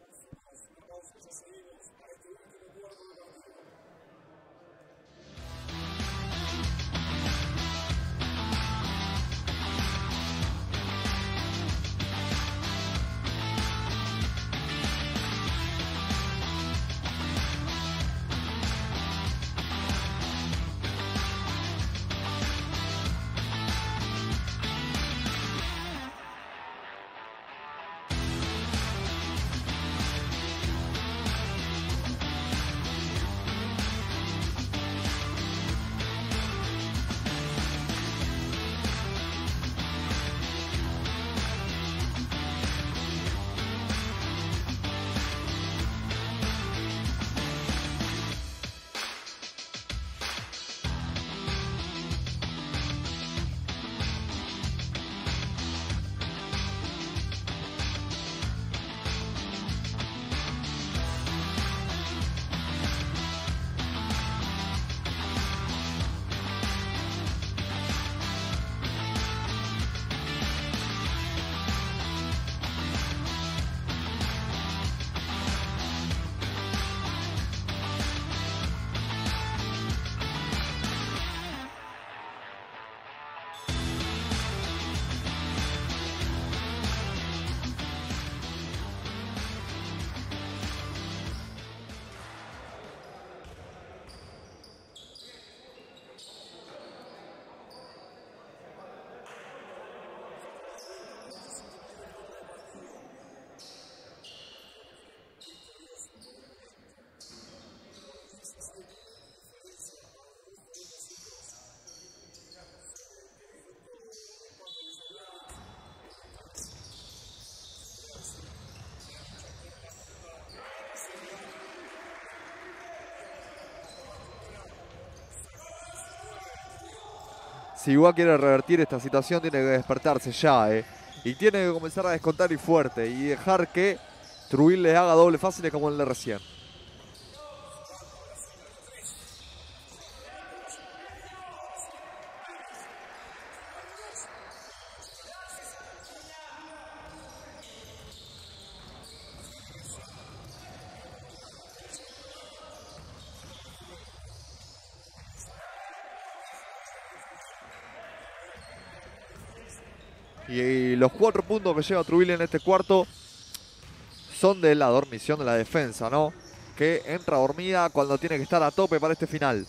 Si Iguá quiere revertir esta situación, tiene que despertarse ya, y tiene que comenzar a descontar y fuerte y dejar que Trubil le haga doble fáciles como el de recién. Y los 4 puntos que lleva Trubil en este cuarto son de la dormición de la defensa, ¿no? Que entra dormida cuando tiene que estar a tope para este final.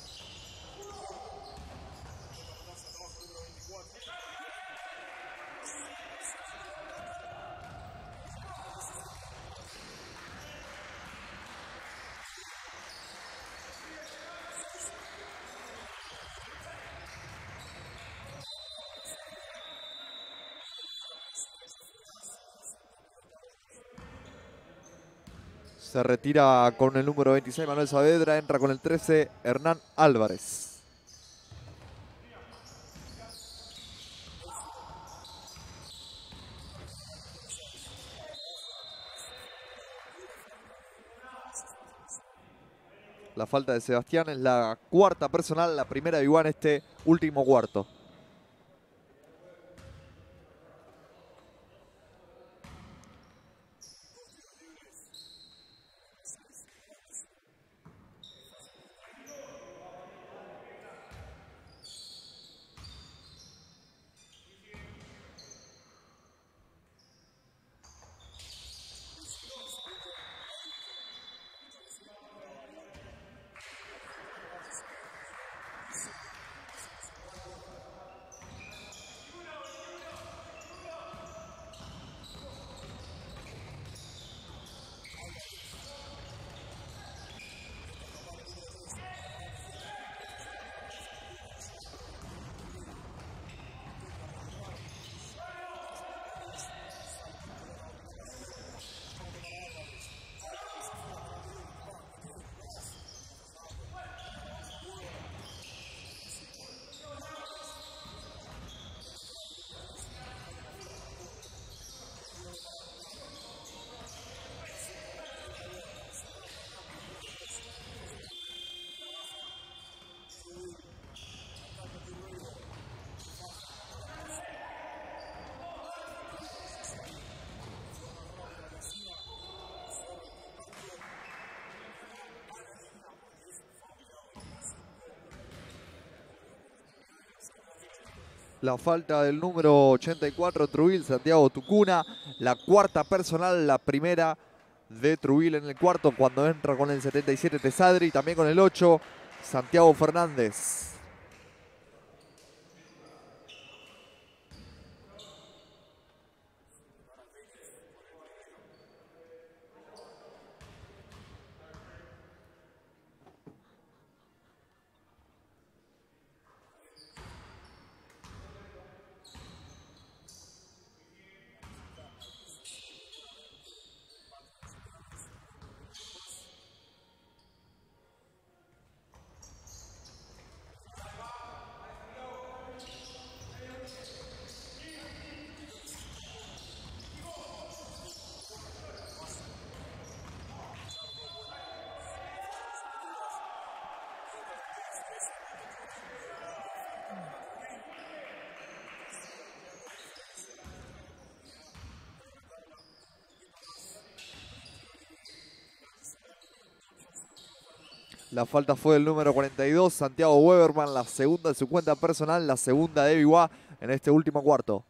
Se retira con el número 26 Manuel Saavedra, entra con el 13 Hernán Álvarez. La falta de Sebastián es la cuarta personal, la primera de Iguá en este último cuarto. La falta del número 84, Trubil, Santiago Tucuna. La cuarta personal, la primera de Trubil en el cuarto cuando entra con el 77 Tesadri. También con el 8, Santiago Fernández. La falta fue del número 42, Santiago Weberman, la segunda de su cuenta personal, la segunda de Biwa en este último cuarto.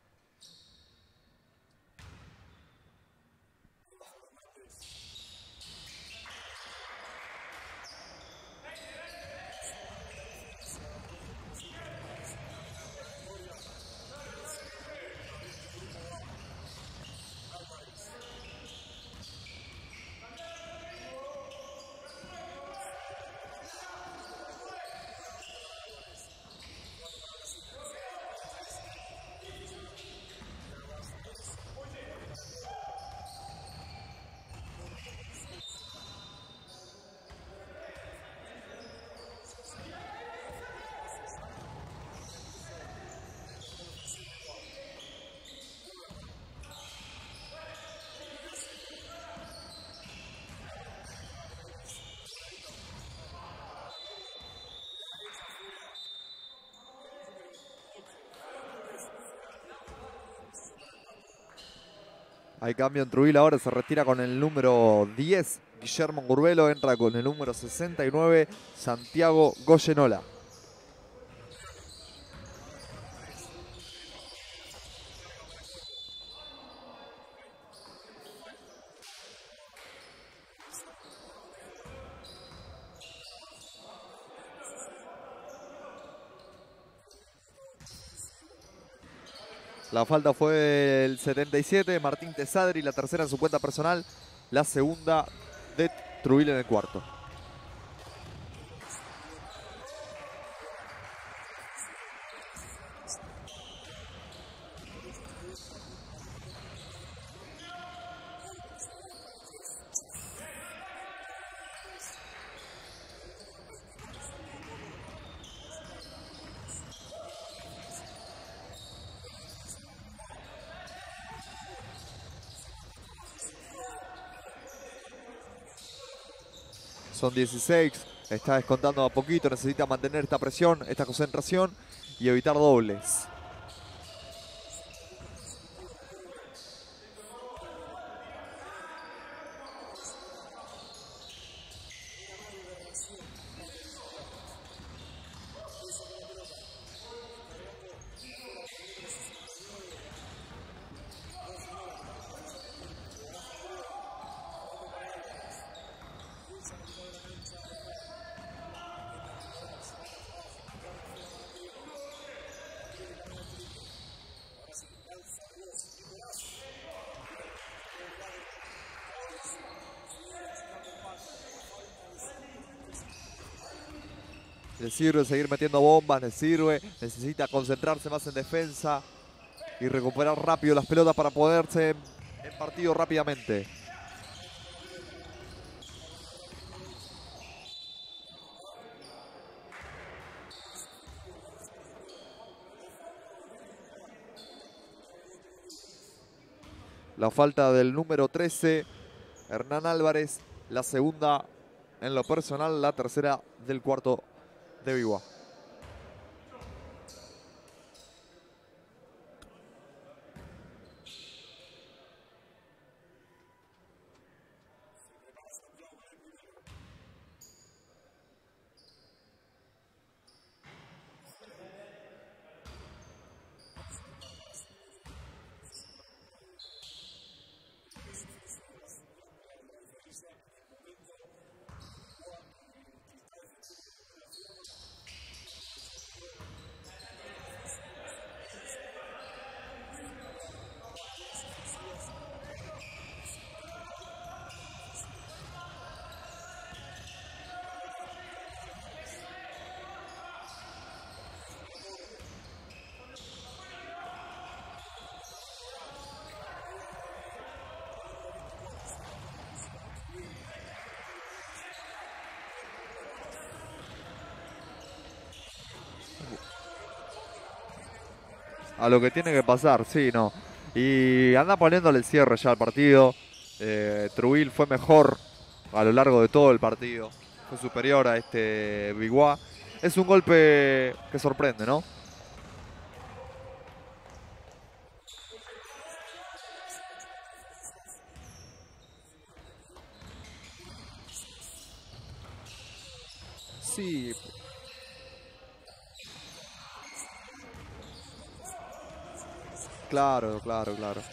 Hay cambio en Trubil ahora, se retira con el número 10, Guillermo Gurbelo, entra con el número 69, Santiago Goyenola. La falta fue el 77, Martín Tesadri, la tercera en su cuenta personal, la segunda de Trubil en el cuarto. Son 16, está descontando a poquito, necesita mantener esta presión, esta concentración y evitar dobles. Le sirve seguir metiendo bombas, le sirve, necesita concentrarse más en defensa y recuperar rápido las pelotas para poderse en partido rápidamente. La falta del número 13, Hernán Álvarez, la segunda en lo personal, la tercera del cuarto de Biwa. a lo que tiene que pasar, sí, no. Y anda poniéndole el cierre ya al partido. Trubil fue mejor a lo largo de todo el partido. Fue superior a este Biguá. Es un golpe que sorprende, ¿no? Sí, claro, claro, claro.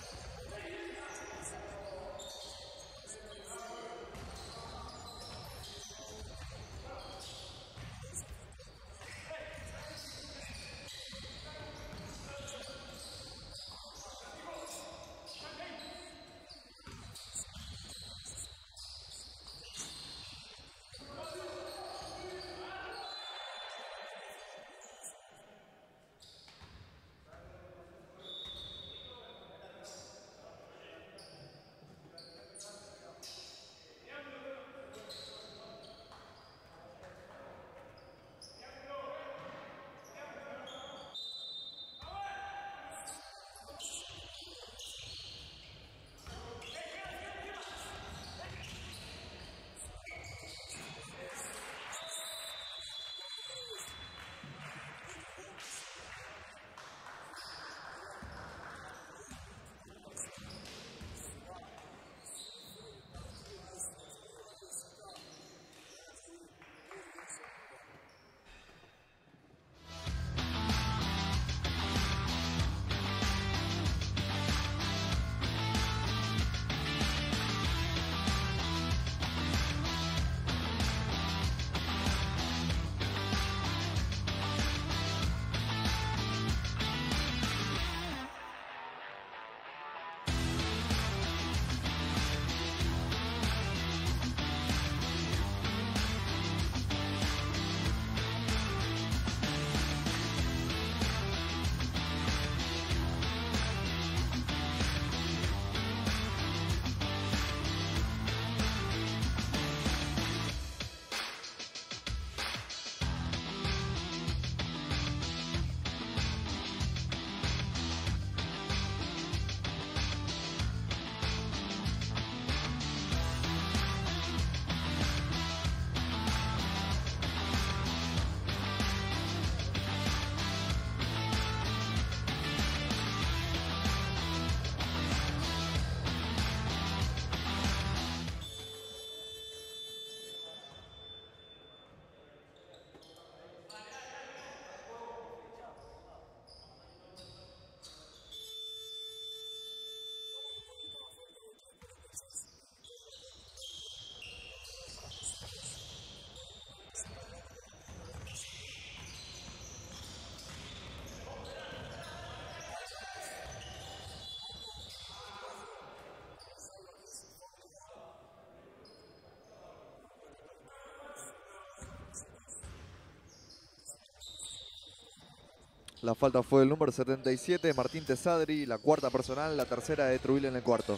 La falta fue el número 77, Martín Tesadri, la cuarta personal, la tercera de Trubil en el cuarto.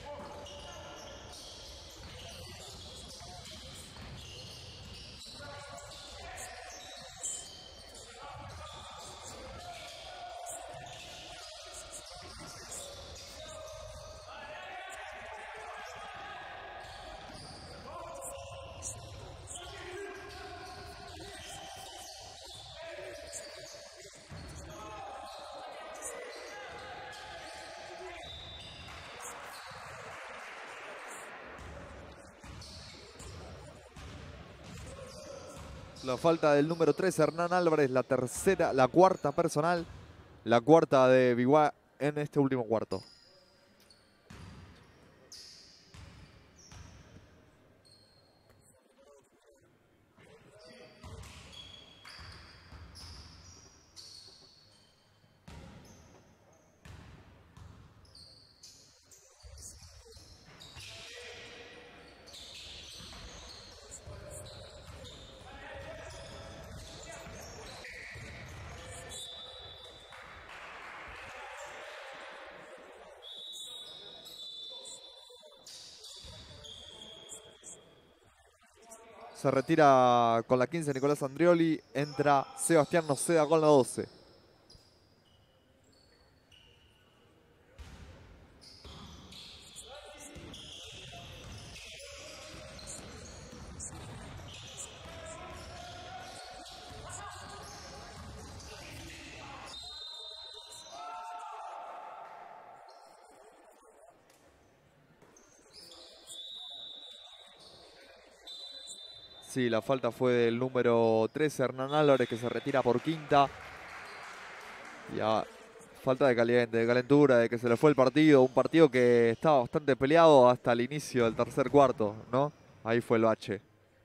La falta del número 3, Hernán Álvarez, la tercera, la cuarta personal, la cuarta de Biguá en este último cuarto. Se retira con la 15 Nicolás Andrioli, entra Sebastián Noceda con la 12. Sí, la falta fue del número 13, Hernán Álvarez, que se retira por quinta. Ya, falta de caliente, de calentura, de que se le fue el partido. Un partido que estaba bastante peleado hasta el inicio del tercer cuarto, ¿no? Ahí fue el bache.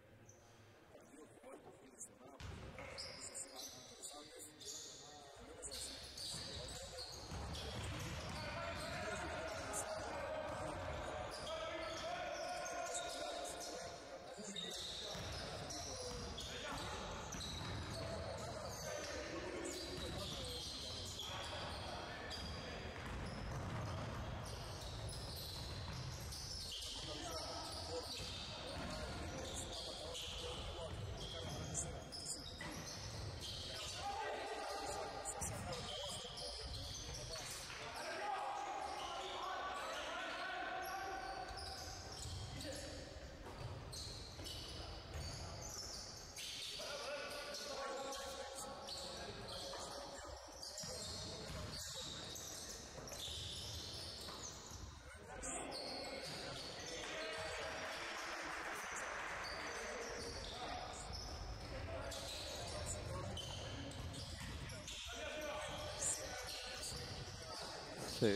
Sí.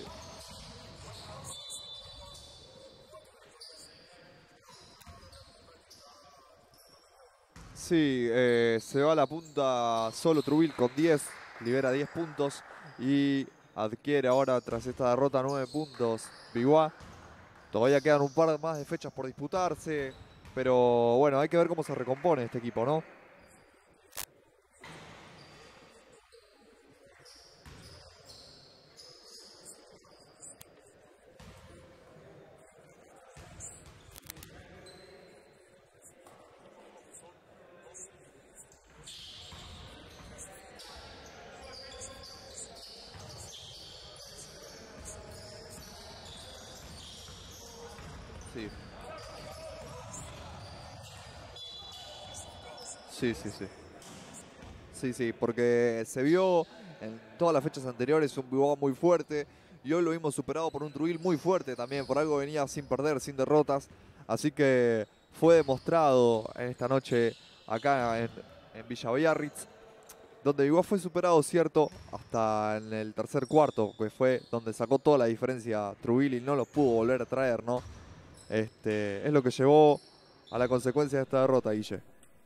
Sí, se va a la punta solo Trubil con 10, libera 10 puntos y adquiere ahora tras esta derrota 9 puntos Biguá. Todavía quedan un par más de fechas por disputarse, pero bueno, hay que ver cómo se recompone este equipo, ¿no? Sí, sí, sí, sí. Sí, sí, porque se vio en todas las fechas anteriores un Biguá muy fuerte y hoy lo vimos superado por un Trubil muy fuerte también, por algo venía sin perder, sin derrotas, así que fue demostrado en esta noche acá en Villa Biarritz, donde Biguá fue superado, cierto, hasta en el tercer cuarto, que fue donde sacó toda la diferencia Trubil y no los pudo volver a traer, ¿no? Es lo que llevó a la consecuencia de esta derrota, Guille.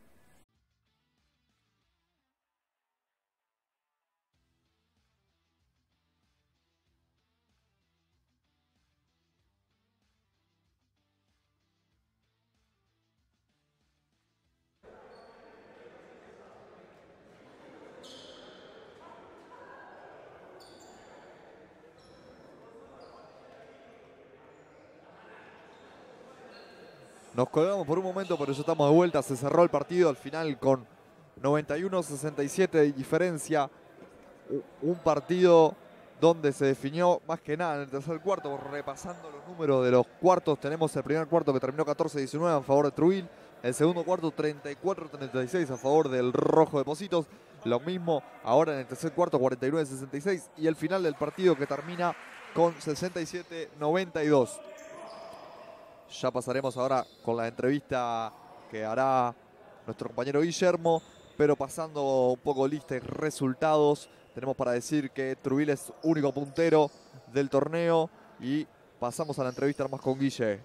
Nos colgamos por un momento, pero ya estamos de vuelta. Se cerró el partido al final con 91-67 de diferencia. Un partido donde se definió más que nada en el tercer cuarto. Repasando los números de los cuartos, tenemos el primer cuarto que terminó 14-19 a favor de Trubil. El segundo cuarto 34-36 a favor del Rojo de Pocitos. Lo mismo ahora en el tercer cuarto 49-66. Y el final del partido que termina con 67-92. Ya pasaremos ahora con la entrevista que hará nuestro compañero Guillermo, pero pasando un poco lista y resultados, tenemos para decir que Trubil es único puntero del torneo y pasamos a la entrevista más con Guille.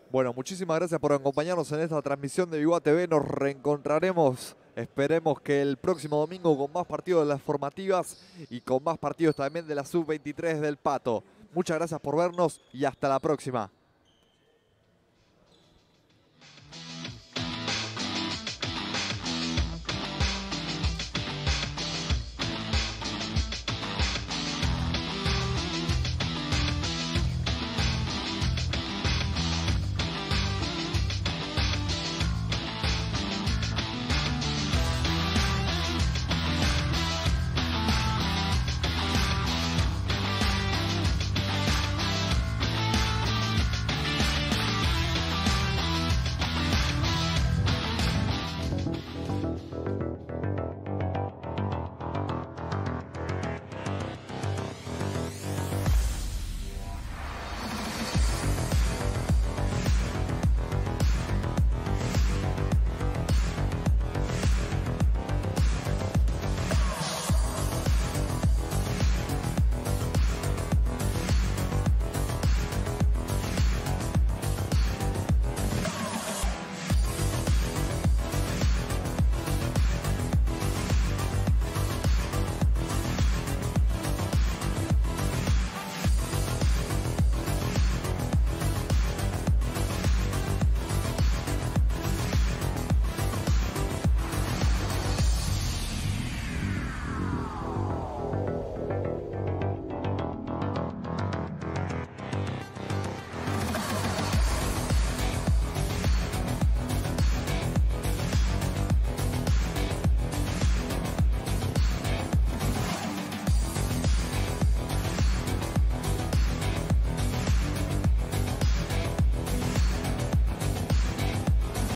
Bueno, muchísimas gracias por acompañarnos en esta transmisión de Viva TV. Nos reencontraremos. Esperemos que el próximo domingo con más partidos de las formativas y con más partidos también de la Sub-23 del Pato. Muchas gracias por vernos y hasta la próxima.